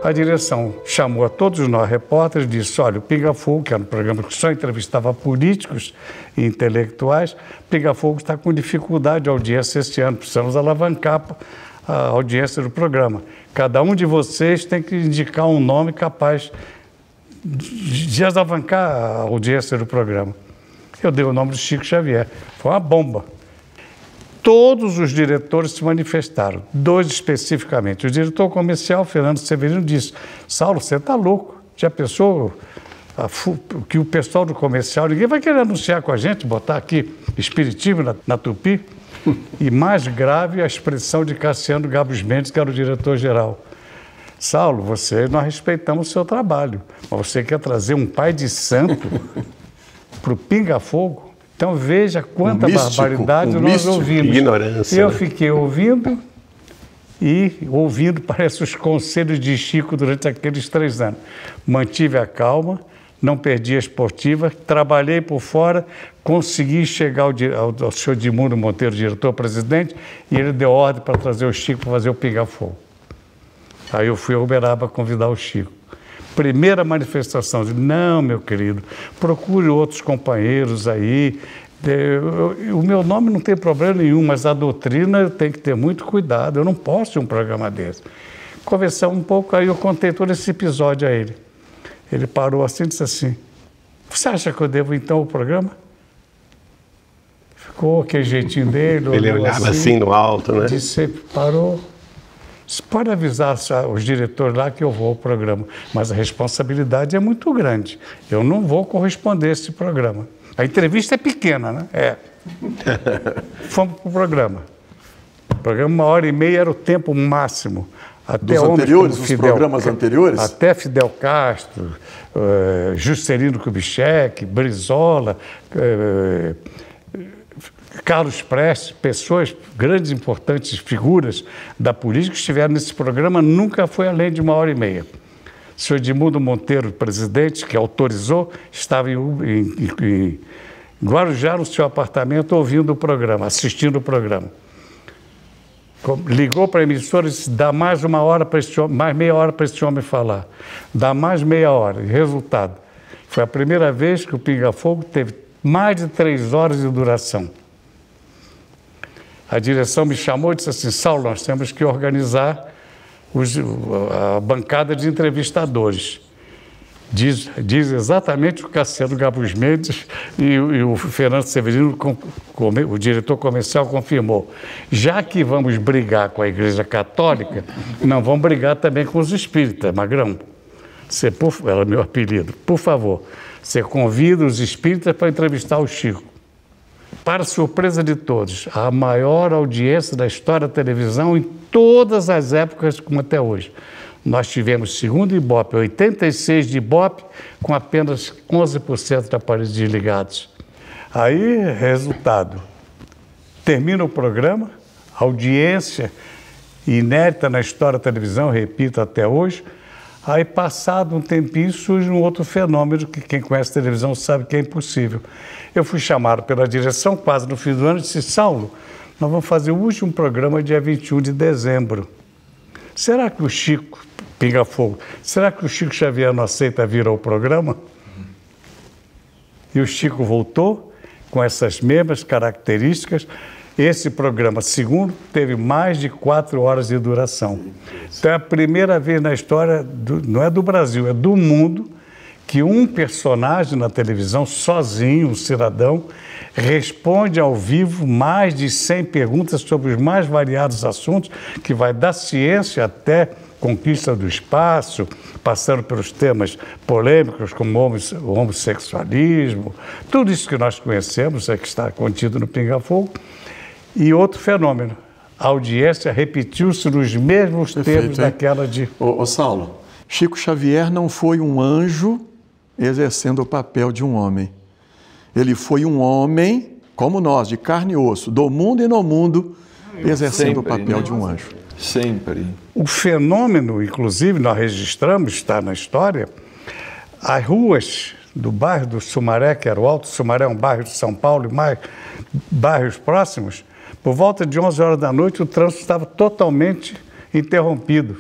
A direção chamou a todos nós repórteres e disse, olha, o Pinga Fogo, que era um programa que só entrevistava políticos e intelectuais, Pinga Fogo está com dificuldade de audiência este ano, precisamos alavancar a audiência do programa. Cada um de vocês tem que indicar um nome capaz de alavancar a audiência do programa. Eu dei o nome de Chico Xavier. Foi uma bomba. Todos os diretores se manifestaram, dois especificamente. O diretor comercial, Fernando Severino, disse, Saulo, você está louco? Já pensou a, que o pessoal do comercial, ninguém vai querer anunciar com a gente, botar aqui espiritismo na, na Tupi? E mais grave, a expressão de Cassiano Gabos Mendes, que era o diretor-geral. Saulo, você, nós respeitamos o seu trabalho, mas você quer trazer um pai de santo para o Pinga Fogo? Então veja quanta um místico, barbaridade um nós místico, ouvimos. Ignorância. Eu né? fiquei ouvindo e ouvindo, parece, os conselhos de Chico durante aqueles três anos. Mantive a calma, não perdi a esportiva, trabalhei por fora, consegui chegar ao, ao, ao senhor Edmundo Monteiro, diretor-presidente, e ele deu ordem para trazer o Chico para fazer o Pinga Fogo. Aí eu fui a Uberaba convidar o Chico. Primeira manifestação, eu disse, não, meu querido, procure outros companheiros aí. Eu, eu, o meu nome não tem problema nenhum, mas a doutrina eu tenho que ter muito cuidado, eu não posso ir um programa desse. Conversamos um pouco, aí eu contei todo esse episódio a ele. Ele parou assim e disse assim, você acha que eu devo então o programa? Ficou aquele jeitinho dele. Ele olhava assim, assim no alto, né? Disse, parou. Você pode avisar os diretores lá que eu vou ao programa, mas a responsabilidade é muito grande. Eu não vou corresponder a esse programa. A entrevista é pequena, né? É. Fomos para o programa. O programa, uma hora e meia, era o tempo máximo. Até Dos anteriores, os programas anteriores? Até Fidel Castro, uh, Juscelino Kubitschek, Brizola, uh, Carlos Prestes, pessoas, grandes, importantes figuras da política que estiveram nesse programa, nunca foi além de uma hora e meia. O senhor Edmundo Monteiro, presidente, que autorizou, estava em, em, em Guarujá, no seu apartamento, ouvindo o programa, assistindo o programa. Ligou para a emissora e disse, dá mais uma hora para esse homem, mais meia hora para esse homem falar. Dá mais meia hora. E resultado, foi a primeira vez que o Pinga Fogo teve mais de três horas de duração. A direção me chamou e disse assim, Saulo, nós temos que organizar os, a bancada de entrevistadores. Diz, diz exatamente o Cassiano Gabos Mendes e, e o Fernando Severino, com, com, o diretor comercial, confirmou. Já que vamos brigar com a Igreja Católica, não vamos brigar também com os espíritas, Magrão. Você, por, era meu apelido. Por favor, você convida os espíritas para entrevistar o Chico. Para surpresa de todos, a maior audiência da história da televisão em todas as épocas, como até hoje. Nós tivemos segundo Ibope, oitenta e seis de Ibope, com apenas onze por cento de aparelhos desligados. Aí, resultado, termina o programa, audiência inédita na história da televisão, repito, até hoje. Aí, passado um tempinho, surge um outro fenômeno que quem conhece televisão sabe que é impossível. Eu fui chamado pela direção, quase no fim do ano, e disse, Saulo, nós vamos fazer o último programa dia vinte e um de dezembro. Será que o Chico, Pinga Fogo, será que o Chico Xavier não aceita vir ao programa? E o Chico voltou com essas mesmas características. Esse programa, segundo, teve mais de quatro horas de duração. Então é a primeira vez na história, do, não é do Brasil, é do mundo, que um personagem na televisão, sozinho, um cidadão, responde ao vivo mais de cem perguntas sobre os mais variados assuntos, que vai da ciência até conquista do espaço, passando pelos temas polêmicos como o homossexualismo, tudo isso que nós conhecemos, é que está contido no Pinga Fogo. E outro fenômeno, a audiência repetiu-se nos mesmos Perfeito, termos hein? daquela de... Ô, ô Saulo, Chico Xavier não foi um anjo exercendo o papel de um homem. Ele foi um homem, como nós, de carne e osso, do mundo e no mundo, exercendo Sempre, o papel né? de um anjo. Sempre. O fenômeno, inclusive, nós registramos, está na história, as ruas do bairro do Sumaré, que era o Alto Sumaré, um bairro de São Paulo, e mais bairros próximos, por volta de onze horas da noite, o trânsito estava totalmente interrompido.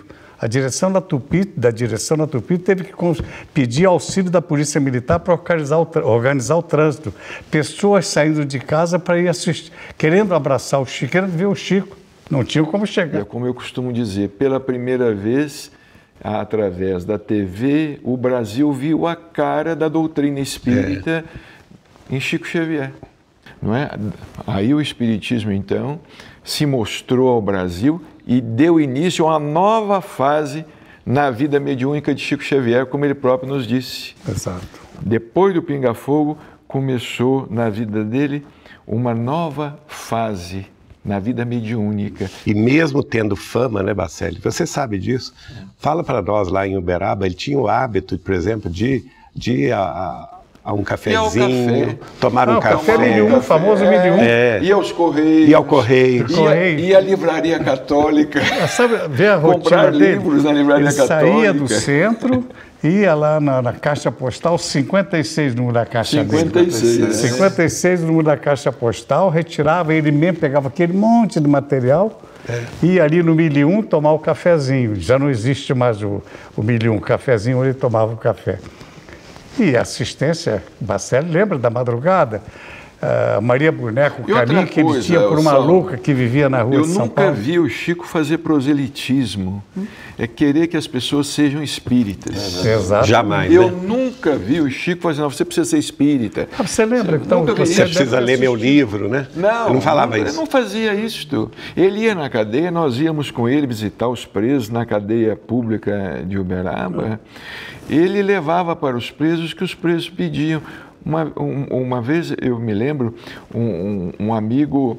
A direção da Tupi, da direção da Tupi teve que pedir auxílio da Polícia Militar para organizar o, organizar o trânsito. Pessoas saindo de casa para ir assistir, querendo abraçar o Chico, querendo ver o Chico. Não tinham como chegar. É como eu costumo dizer, pela primeira vez, através da T V, o Brasil viu a cara da doutrina espírita é. em Chico Xavier. Não é? Aí o Espiritismo, então, se mostrou ao Brasil e deu início a uma nova fase na vida mediúnica de Chico Xavier, como ele próprio nos disse. Exato. Depois do Pinga Fogo, começou na vida dele uma nova fase na vida mediúnica. E mesmo tendo fama, né, Bacelli? Você sabe disso? Fala para nós lá em Uberaba, ele tinha o hábito, por exemplo, de, de ir a, a, a um cafezinho, café. tomar um Não, café. café milium, o famoso milium. É. Ia aos Correios. Ia ao Correio. Ia, ia à Livraria Católica. Sabe, ver a rotina comprar dele? livros na Livraria ele Católica. Saía do centro, ia lá na, na caixa postal, cinquenta e seis número da caixa cinquenta e seis, dele. cinquenta e seis número da caixa postal, retirava, ele mesmo pegava aquele monte de material, é. ia ali no milium tomar o cafezinho. Já não existe mais o, o milium, o cafezinho, ele tomava o café. E a assistência, Bacelli lembra da madrugada? Uh, Maria Boneco, o caminho que ele tinha por uma Sal, louca que vivia na rua de São Paulo. Eu nunca vi o Chico fazer proselitismo. Hum? É querer que as pessoas sejam espíritas. É, Exato. Jamais. Eu né? nunca vi o Chico fazer, não, você precisa ser espírita. Ah, você lembra? Você, então, você, você precisa ler meu livro, né? Não, eu não falava não, isso. Eu não fazia isso. Ele ia na cadeia, nós íamos com ele visitar os presos na cadeia pública de Uberaba. Ele levava para os presos o que os presos pediam. Uma, um, uma vez, eu me lembro, um, um, um amigo,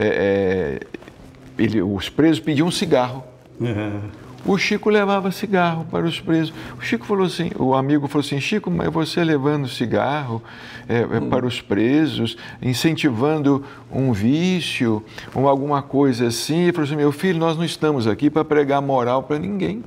é, é, ele, os presos pediam um cigarro. Uhum. O Chico levava cigarro para os presos. O Chico falou assim, o amigo falou assim, Chico, mas você levando cigarro é, é, para os presos, incentivando um vício, ou alguma coisa assim. Ele falou assim, meu filho, nós não estamos aqui para pregar moral para ninguém.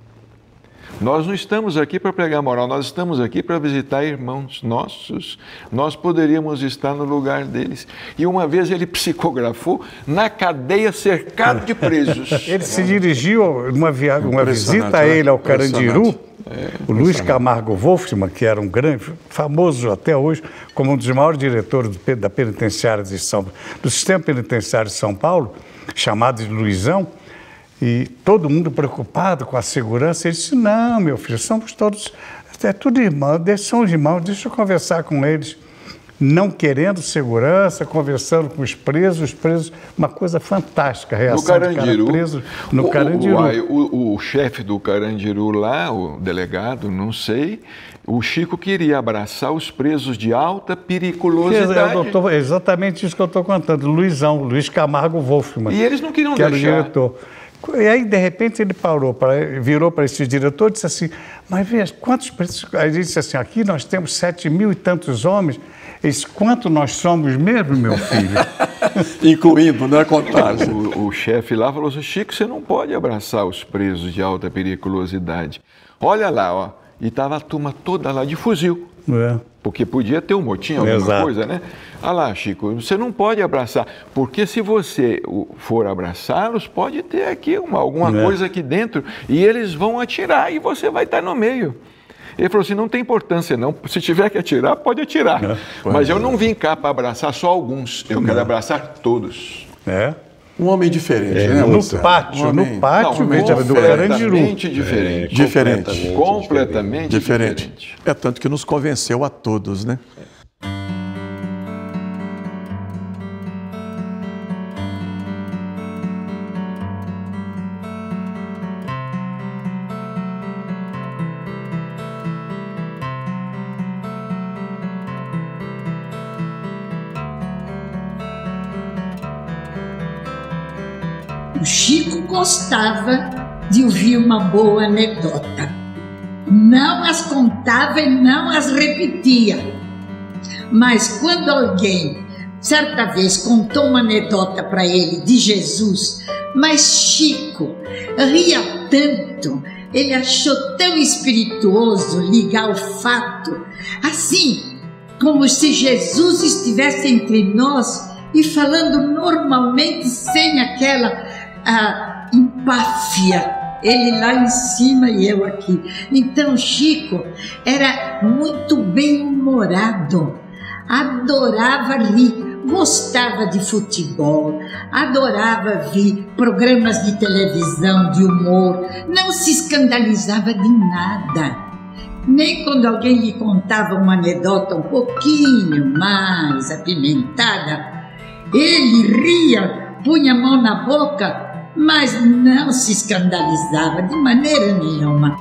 Nós não estamos aqui para pregar moral, nós estamos aqui para visitar irmãos nossos. Nós poderíamos estar no lugar deles. E uma vez ele psicografou na cadeia cercado de presos. Ele se dirigiu, uma, via... uma visita a ele ao Carandiru, é, o Luiz Camargo Wolfman, que era um grande, famoso até hoje, como um dos maiores diretores da penitenciária de São do sistema penitenciário de São Paulo, chamado de Luizão. E todo mundo preocupado com a segurança, ele disse, não, meu filho, somos todos, é tudo irmãos, são irmãos, deixa eu conversar com eles. Não querendo segurança, conversando com os presos, os presos, uma coisa fantástica, a reação no Carandiru, do cara preso no o, Carandiru. O, o, o chefe do Carandiru lá, o delegado, não sei, o Chico queria abraçar os presos de alta periculosidade. É, doutor, exatamente isso que eu estou contando, Luizão, Luiz Camargo Wolfman. E eles não queriam que deixar. Era o diretor. E aí, de repente, ele parou, para, virou para esse diretor e disse assim, mas veja, quantos presos... Aí ele disse assim, aqui nós temos sete mil e tantos homens, ele disse, quanto nós somos mesmo, meu filho? Incluindo, não é contagem. O, o chefe lá falou assim, Chico, você não pode abraçar os presos de alta periculosidade. Olha lá, ó, e estava a turma toda lá de fuzil. É. Porque podia ter um motim, alguma Exato. coisa, né? Ah lá, Chico, você não pode abraçar, porque se você for abraçá-los, pode ter aqui uma, alguma é. coisa aqui dentro e eles vão atirar e você vai estar no meio. Ele falou assim, não tem importância não, se tiver que atirar, pode atirar. É, Mas eu não vim cá para abraçar só alguns, eu quero abraçar todos. É. Um homem diferente, é, né? No pátio, um homem... no pátio, não, veja, do Carandiru. Completamente diferente. É, diferente. Completamente diferente. diferente. É tanto que nos convenceu a todos, né? O Chico gostava de ouvir uma boa anedota. Não as contava e não as repetia. Mas quando alguém, certa vez, contou uma anedota para ele de Jesus, mas Chico ria tanto, ele achou tão espirituoso ligar o fato, assim como se Jesus estivesse entre nós e falando normalmente sem aquela a empáfia ele lá em cima e eu aqui. Então Chico era muito bem-humorado, adorava rir, gostava de futebol, adorava ver programas de televisão, de humor, não se escandalizava de nada. Nem quando alguém lhe contava uma anedota um pouquinho mais apimentada, ele ria, punha a mão na boca, mas não se escandalizava de maneira nenhuma.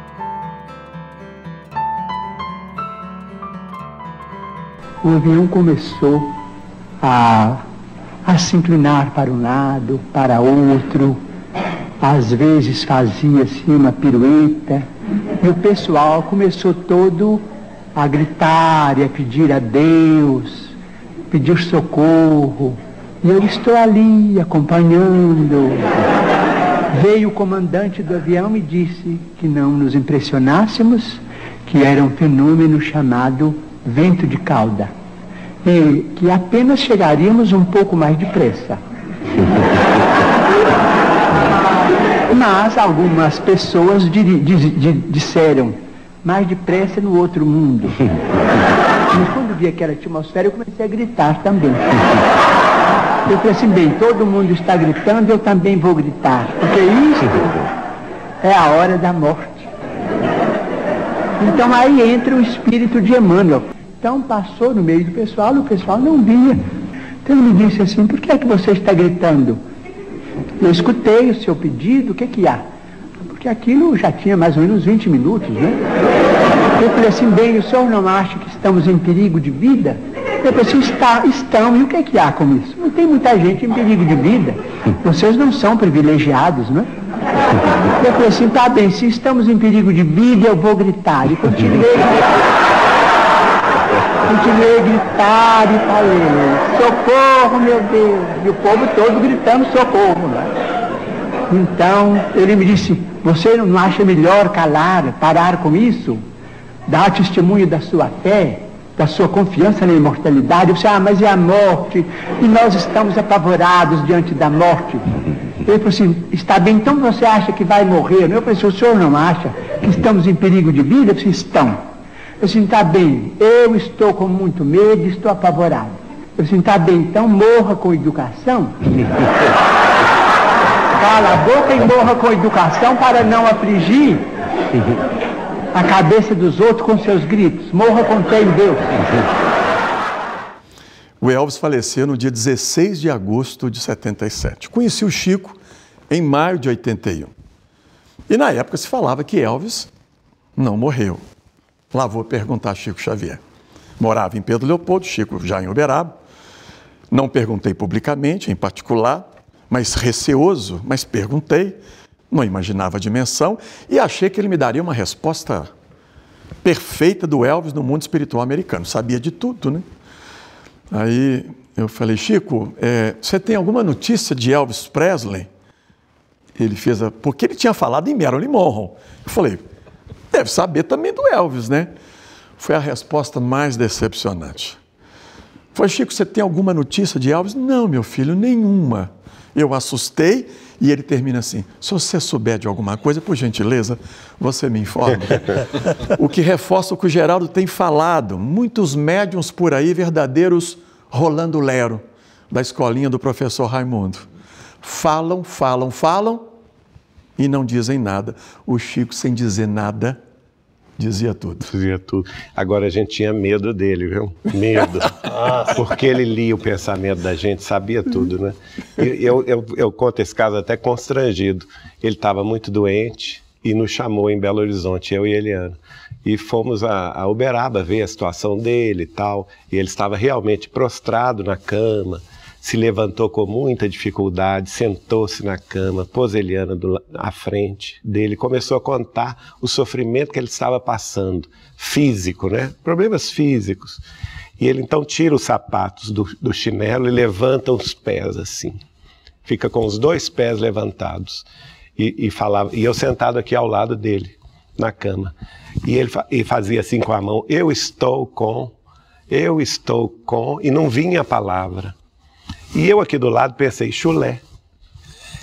O avião começou a, a se inclinar para um lado, para outro, às vezes fazia-se uma pirueta, e o pessoal começou todo a gritar e a pedir a Deus, pedir socorro, e eu estou ali acompanhando. Veio o comandante do avião e disse que não nos impressionássemos, que era um fenômeno chamado vento de cauda, e que apenas chegaríamos um pouco mais depressa. Mas algumas pessoas di, di, di, disseram mais depressa no outro mundo. E quando vi aquela atmosfera eu comecei a gritar também. Eu falei assim, bem, todo mundo está gritando, eu também vou gritar, porque isso é a hora da morte. Então aí entra o espírito de Emmanuel. Então passou no meio do pessoal, o pessoal não via. Então ele me disse assim, por que é que você está gritando? Eu escutei o seu pedido, o que que há? Porque aquilo já tinha mais ou menos vinte minutos, né? Eu falei assim, bem, o senhor não acha que estamos em perigo de vida? Eu falei assim, está, estão, e o que que há com isso? Não tem muita gente em perigo de vida. Vocês não são privilegiados, né? Eu falei assim, tá bem, se estamos em perigo de vida, eu vou gritar. E continuei, continuei a gritar e falei, socorro, meu Deus. E o povo todo gritando socorro, né? Então, ele me disse, você não acha melhor calar, parar com isso? Dar testemunho da sua fé, da sua confiança na imortalidade? Você, ah, mas é a morte, e nós estamos apavorados diante da morte. Ele falou assim, está bem, então você acha que vai morrer? Eu falei assim, o senhor não acha que estamos em perigo de vida? Eu falei, estão. Eu falei assim, está bem, eu estou com muito medo, estou apavorado. Eu falei assim, está bem, então morra com educação. Cala a boca e morra com educação para não afligir a cabeça dos outros com seus gritos. Morra com fé em Deus. O Elvis faleceu no dia dezesseis de agosto de setenta e sete. Conheci o Chico em maio de oitenta e um. E na época se falava que Elvis não morreu. Lá vou perguntar a Chico Xavier. Morava em Pedro Leopoldo, Chico já em Uberaba. Não perguntei publicamente, em particular, mas receoso, mas perguntei. Não imaginava a dimensão e achei que ele me daria uma resposta perfeita do Elvis no mundo espiritual americano. Sabia de tudo, né? Aí eu falei, Chico, é, você tem alguma notícia de Elvis Presley? Ele fez a... Porque ele tinha falado em Marilyn Monroe. Eu falei, deve saber também do Elvis, né? Foi a resposta mais decepcionante. Foi, Chico, você tem alguma notícia de Elvis? Não, meu filho, nenhuma. Eu assustei e ele termina assim, se você souber de alguma coisa, por gentileza, você me informa. O que reforça o que o Geraldo tem falado, muitos médiuns por aí, verdadeiros Rolando Lero, da escolinha do professor Raimundo. Falam, falam, falam e não dizem nada. O Chico, sem dizer nada, dizia tudo. Dizia tudo. Agora a gente tinha medo dele, viu? Medo. Porque ele lia o pensamento da gente, sabia tudo, né? Eu, eu, eu conto esse caso até constrangido. Ele estava muito doente e nos chamou em Belo Horizonte, eu e Eliana. E fomos a, a Uberaba ver a situação dele e tal. E ele estava realmente prostrado na cama, se levantou com muita dificuldade, sentou-se na cama, pôs Eliana do, à frente dele, começou a contar o sofrimento que ele estava passando, físico, né? Problemas físicos. E ele então tira os sapatos do, do chinelo e levanta os pés assim. Fica com os dois pés levantados. E, e, falava, e eu sentado aqui ao lado dele, na cama. E ele e fazia assim com a mão, eu estou com, eu estou com, e não vinha a palavra. E eu aqui do lado pensei, chulé.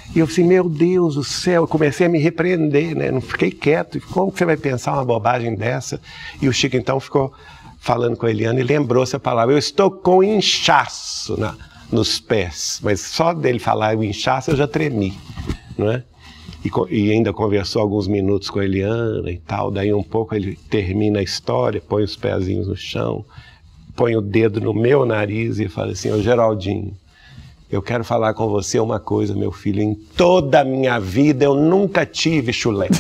E eu assim, meu Deus do céu, eu comecei a me repreender, né? Não fiquei quieto. Como que você vai pensar uma bobagem dessa? E o Chico então ficou falando com a Eliana e lembrou essa palavra. Eu estou com inchaço na, nos pés. Mas só dele falar o inchaço eu já tremi, não é? E, e ainda conversou alguns minutos com a Eliana e tal. Daí um pouco ele termina a história, põe os pezinhos no chão, põe o dedo no meu nariz e fala assim, ô Geraldinho, eu quero falar com você uma coisa, meu filho. Em toda a minha vida eu nunca tive chulé.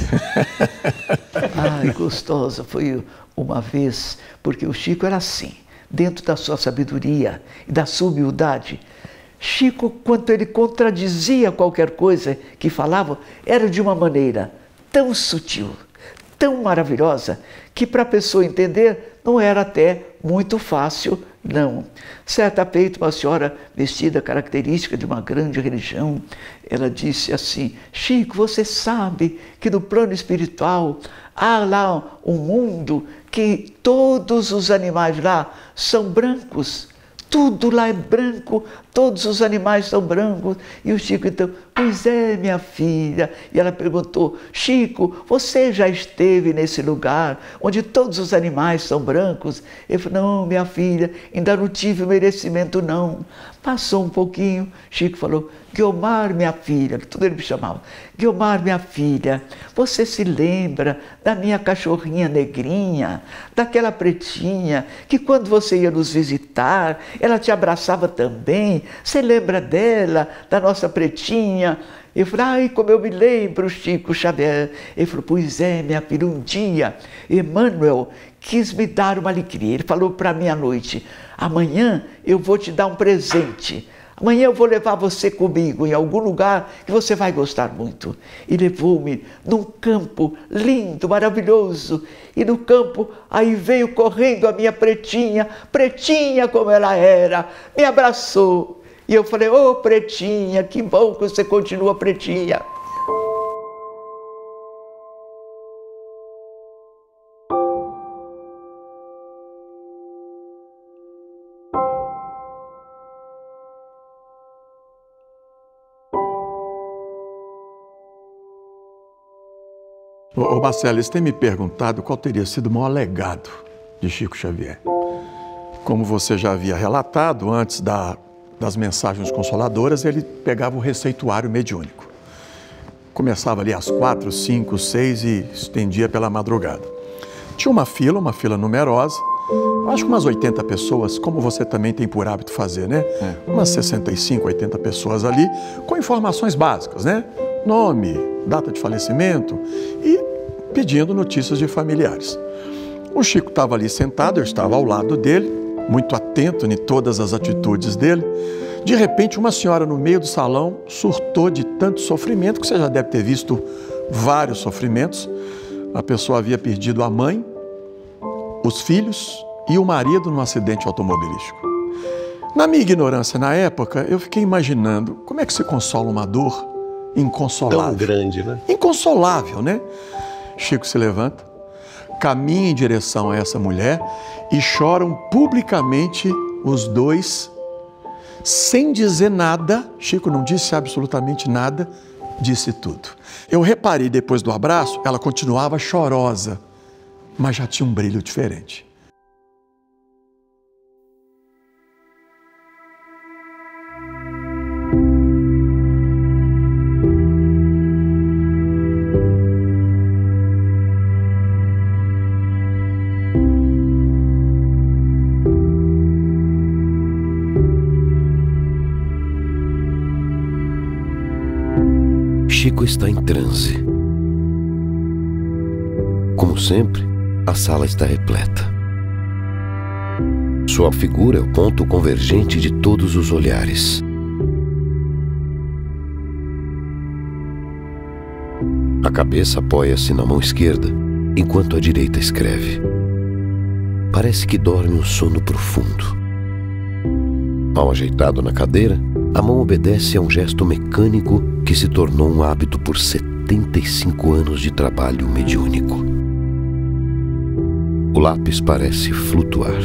Ai, gostosa. Foi uma vez, porque o Chico era assim, dentro da sua sabedoria e da sua humildade. Chico, quando ele contradizia qualquer coisa que falava, era de uma maneira tão sutil, tão maravilhosa, que para a pessoa entender não era até muito fácil, não. Certa feita, uma senhora vestida característica de uma grande religião, ela disse assim, Chico, você sabe que no plano espiritual há lá um mundo que todos os animais lá são brancos. Tudo lá é branco, todos os animais são brancos. E o Chico então, pois é, minha filha. E ela perguntou, Chico, você já esteve nesse lugar onde todos os animais são brancos? Ele falou, não, minha filha, ainda não tive merecimento não. Passou um pouquinho, Chico falou, Guiomar, minha filha, que tudo ele me chamava, Guiomar, minha filha, você se lembra da minha cachorrinha negrinha, daquela pretinha, que quando você ia nos visitar, ela te abraçava também, você lembra dela, da nossa pretinha? Eu falei, ai, como eu me lembro, Chico Xavier. Ele falou, pois é, minha filha, um dia, Emmanuel quis me dar uma alegria. Ele falou para mim à noite, amanhã eu vou te dar um presente. Amanhã eu vou levar você comigo em algum lugar que você vai gostar muito. E levou-me num campo lindo, maravilhoso. E no campo, aí veio correndo a minha pretinha, pretinha como ela era, me abraçou. E eu falei, ô pretinha, que bom que você continua pretinha. Ô Marcelo, eles têm me perguntado qual teria sido o maior legado de Chico Xavier. Como você já havia relatado, antes da, das mensagens consoladoras, ele pegava o receituário mediúnico. Começava ali às quatro, cinco, seis e estendia pela madrugada. Tinha uma fila, uma fila numerosa, acho que umas oitenta pessoas, como você também tem por hábito fazer, né? É. Umas sessenta e cinco, oitenta pessoas ali, com informações básicas, né? Nome, data de falecimento e pedindo notícias de familiares. O Chico estava ali sentado, eu estava ao lado dele, muito atento em todas as atitudes dele. De repente, uma senhora no meio do salão surtou de tanto sofrimento, que você já deve ter visto vários sofrimentos. A pessoa havia perdido a mãe, os filhos e o marido num acidente automobilístico. Na minha ignorância, na época, eu fiquei imaginando como é que se consola uma dor inconsolável. Tão grande, né? Inconsolável, né? Chico se levanta, caminha em direção a essa mulher e choram publicamente os dois, sem dizer nada. Chico não disse absolutamente nada, disse tudo. Eu reparei depois do abraço, ela continuava chorosa, mas já tinha um brilho diferente. Chico está em transe. Como sempre, a sala está repleta. Sua figura é o ponto convergente de todos os olhares. A cabeça apoia-se na mão esquerda, enquanto a direita escreve. Parece que dorme um sono profundo. Mal ajeitado na cadeira, a mão obedece a um gesto mecânico que se tornou um hábito por setenta e cinco anos de trabalho mediúnico. O lápis parece flutuar.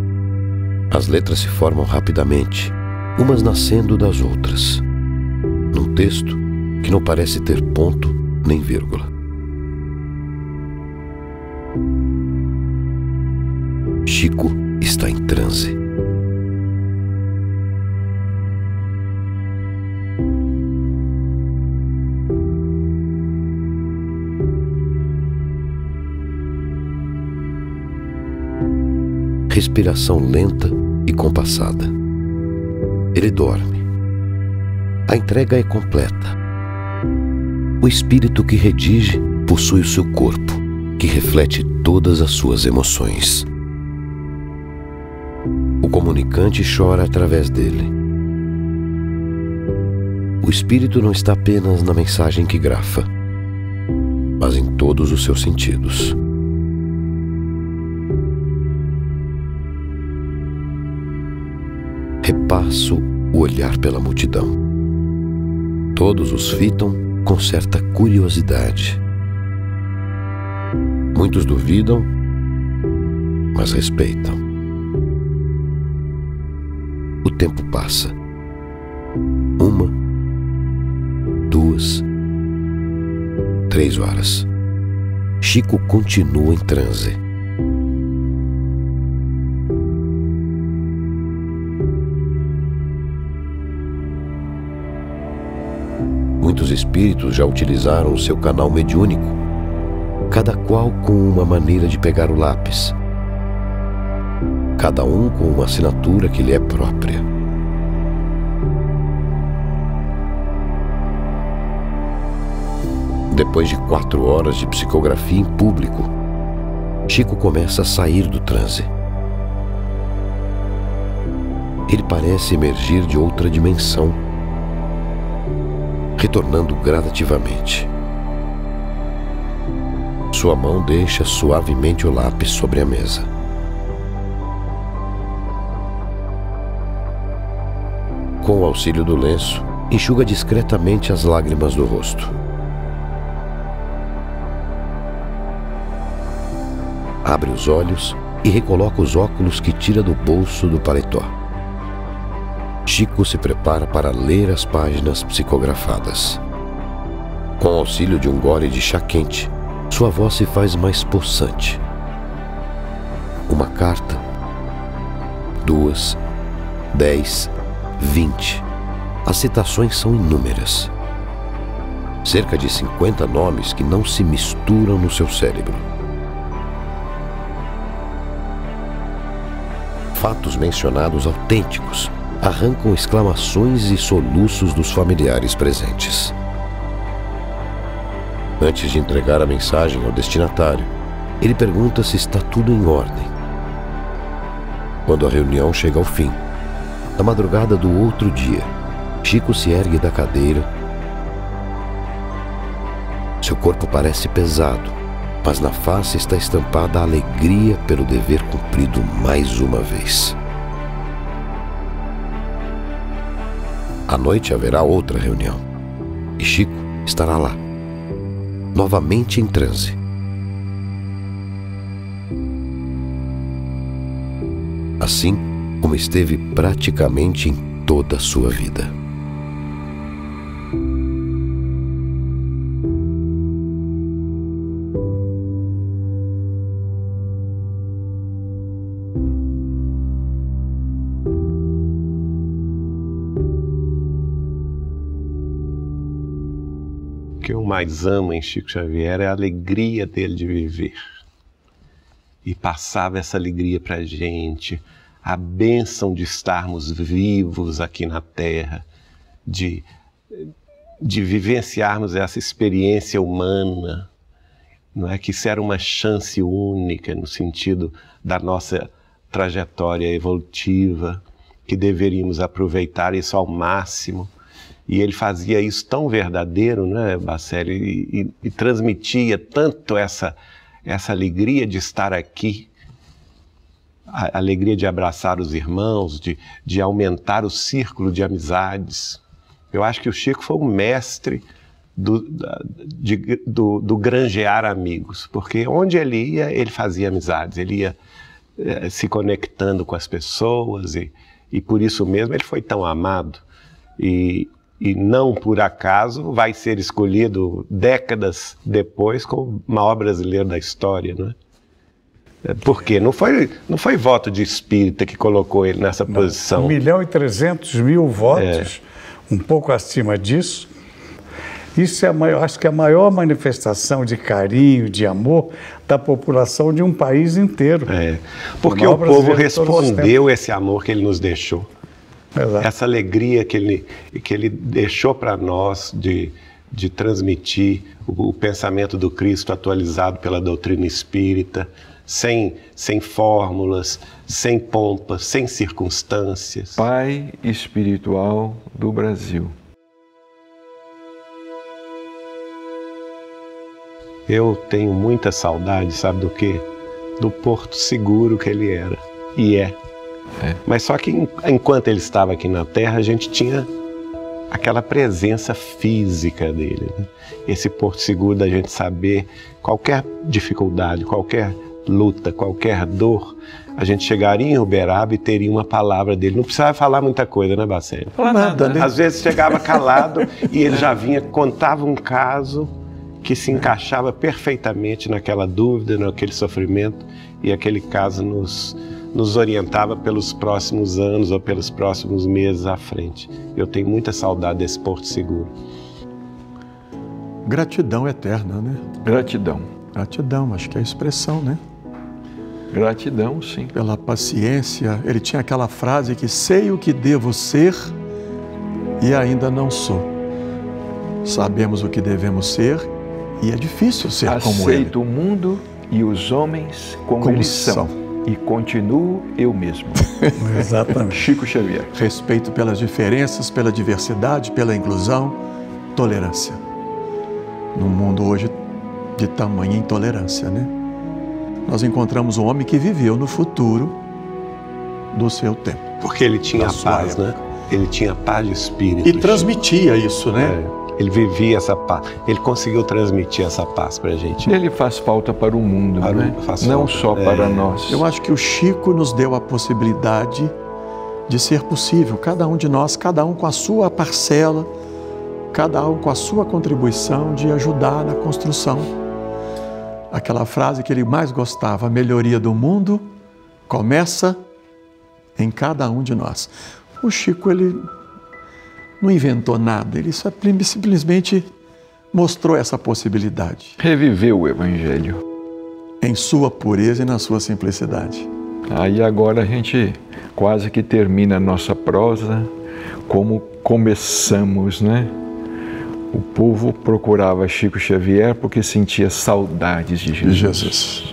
As letras se formam rapidamente, umas nascendo das outras. num texto que não parece ter ponto nem vírgula. Chico está em transe. Respiração lenta e compassada. Ele dorme. A entrega é completa. O espírito que redige possui o seu corpo, que reflete todas as suas emoções. O comunicante chora através dele. O espírito não está apenas na mensagem que grafa, mas em todos os seus sentidos. Repasso o olhar pela multidão. Todos os fitam com certa curiosidade. Muitos duvidam, mas respeitam. O tempo passa. Uma, duas, três horas. Chico continua em transe. Muitos espíritos já utilizaram o seu canal mediúnico, cada qual com uma maneira de pegar o lápis, cada um com uma assinatura que lhe é própria. Depois de quatro horas de psicografia em público, Chico começa a sair do transe. Ele parece emergir de outra dimensão, retornando gradativamente. Sua mão deixa suavemente o lápis sobre a mesa. Com o auxílio do lenço, enxuga discretamente as lágrimas do rosto. Abre os olhos e recoloca os óculos que tira do bolso do paletó. Chico se prepara para ler as páginas psicografadas. Com o auxílio de um gole de chá quente, sua voz se faz mais possante. Uma carta, duas, dez, vinte. As citações são inúmeras. Cerca de cinquenta nomes que não se misturam no seu cérebro. Fatos mencionados autênticos arrancam exclamações e soluços dos familiares presentes. Antes de entregar a mensagem ao destinatário, ele pergunta se está tudo em ordem. Quando a reunião chega ao fim, na madrugada do outro dia, Chico se ergue da cadeira. Seu corpo parece pesado, mas na face está estampada a alegria pelo dever cumprido mais uma vez. À noite haverá outra reunião, e Chico estará lá, novamente em transe. Assim como esteve praticamente em toda a sua vida. O que eu mais amo em Chico Xavier é a alegria dele de viver. E passava essa alegria para a gente, a bênção de estarmos vivos aqui na Terra, de, de vivenciarmos essa experiência humana, não é? Que isso era uma chance única no sentido da nossa trajetória evolutiva, que deveríamos aproveitar isso ao máximo. E ele fazia isso tão verdadeiro, né, Bacelli, e, e, e transmitia tanto essa, essa alegria de estar aqui, a alegria de abraçar os irmãos, de, de aumentar o círculo de amizades. Eu acho que o Chico foi um mestre do, de, do, do granjear amigos, porque onde ele ia, ele fazia amizades, ele ia eh, se conectando com as pessoas, e, e por isso mesmo ele foi tão amado. E, e não por acaso vai ser escolhido décadas depois como o maior brasileiro da história, né? Por quê? Não foi, não foi voto de espírita que colocou ele nessa não, posição. Um milhão e trezentos mil votos, é. um pouco acima disso. Isso é a maior, acho que é a maior manifestação de carinho, de amor da população de um país inteiro. É, porque o, o povo respondeu esse amor que ele nos deixou. Exato. Essa alegria que ele, que ele deixou para nós de, de transmitir o, o pensamento do Cristo atualizado pela doutrina espírita, sem, sem fórmulas, sem pompas, sem circunstâncias. Pai espiritual do Brasil. Eu tenho muita saudade, sabe do quê? Do porto seguro que ele era, e é. é. Mas só que enquanto ele estava aqui na Terra, a gente tinha aquela presença física dele, né? Esse porto seguro da gente saber qualquer dificuldade, qualquer luta, qualquer dor, a gente chegaria em Uberaba e teria uma palavra dele. Não precisava falar muita coisa, né, Baceli? Falar nada, né? Às vezes chegava calado e ele já vinha, contava um caso que se encaixava perfeitamente naquela dúvida, naquele sofrimento, e aquele caso nos, nos orientava pelos próximos anos ou pelos próximos meses à frente. Eu tenho muita saudade desse porto seguro. Gratidão eterna, né? Gratidão. Gratidão, acho que é a expressão, né? Gratidão, sim. Pela paciência. Ele tinha aquela frase que sei o que devo ser e ainda não sou. Sabemos o que devemos ser e é difícil ser Aceito como ele. Aceito o mundo e os homens como, como eles são. são. E continuo eu mesmo. Exatamente. Chico Xavier. Respeito pelas diferenças, pela diversidade, pela inclusão, tolerância. No mundo hoje de tamanha intolerância, né? Nós encontramos um homem que viveu no futuro do seu tempo. Porque ele tinha paz, né? Ele tinha paz de espírito. E transmitia isso, né? É. Ele vivia essa paz, ele conseguiu transmitir essa paz para a gente. Ele faz falta para o mundo, para né? o, não falta. só para é. nós. Eu acho que o Chico nos deu a possibilidade de ser possível, cada um de nós, cada um com a sua parcela, cada um com a sua contribuição de ajudar na construção. Aquela frase que ele mais gostava, a melhoria do mundo começa em cada um de nós. O Chico, ele não inventou nada, ele só simplesmente mostrou essa possibilidade. Reviveu o Evangelho. Em sua pureza e na sua simplicidade. Aí agora a gente quase que termina a nossa prosa como começamos, né? O povo procurava Chico Xavier porque sentia saudades de Jesus. Jesus.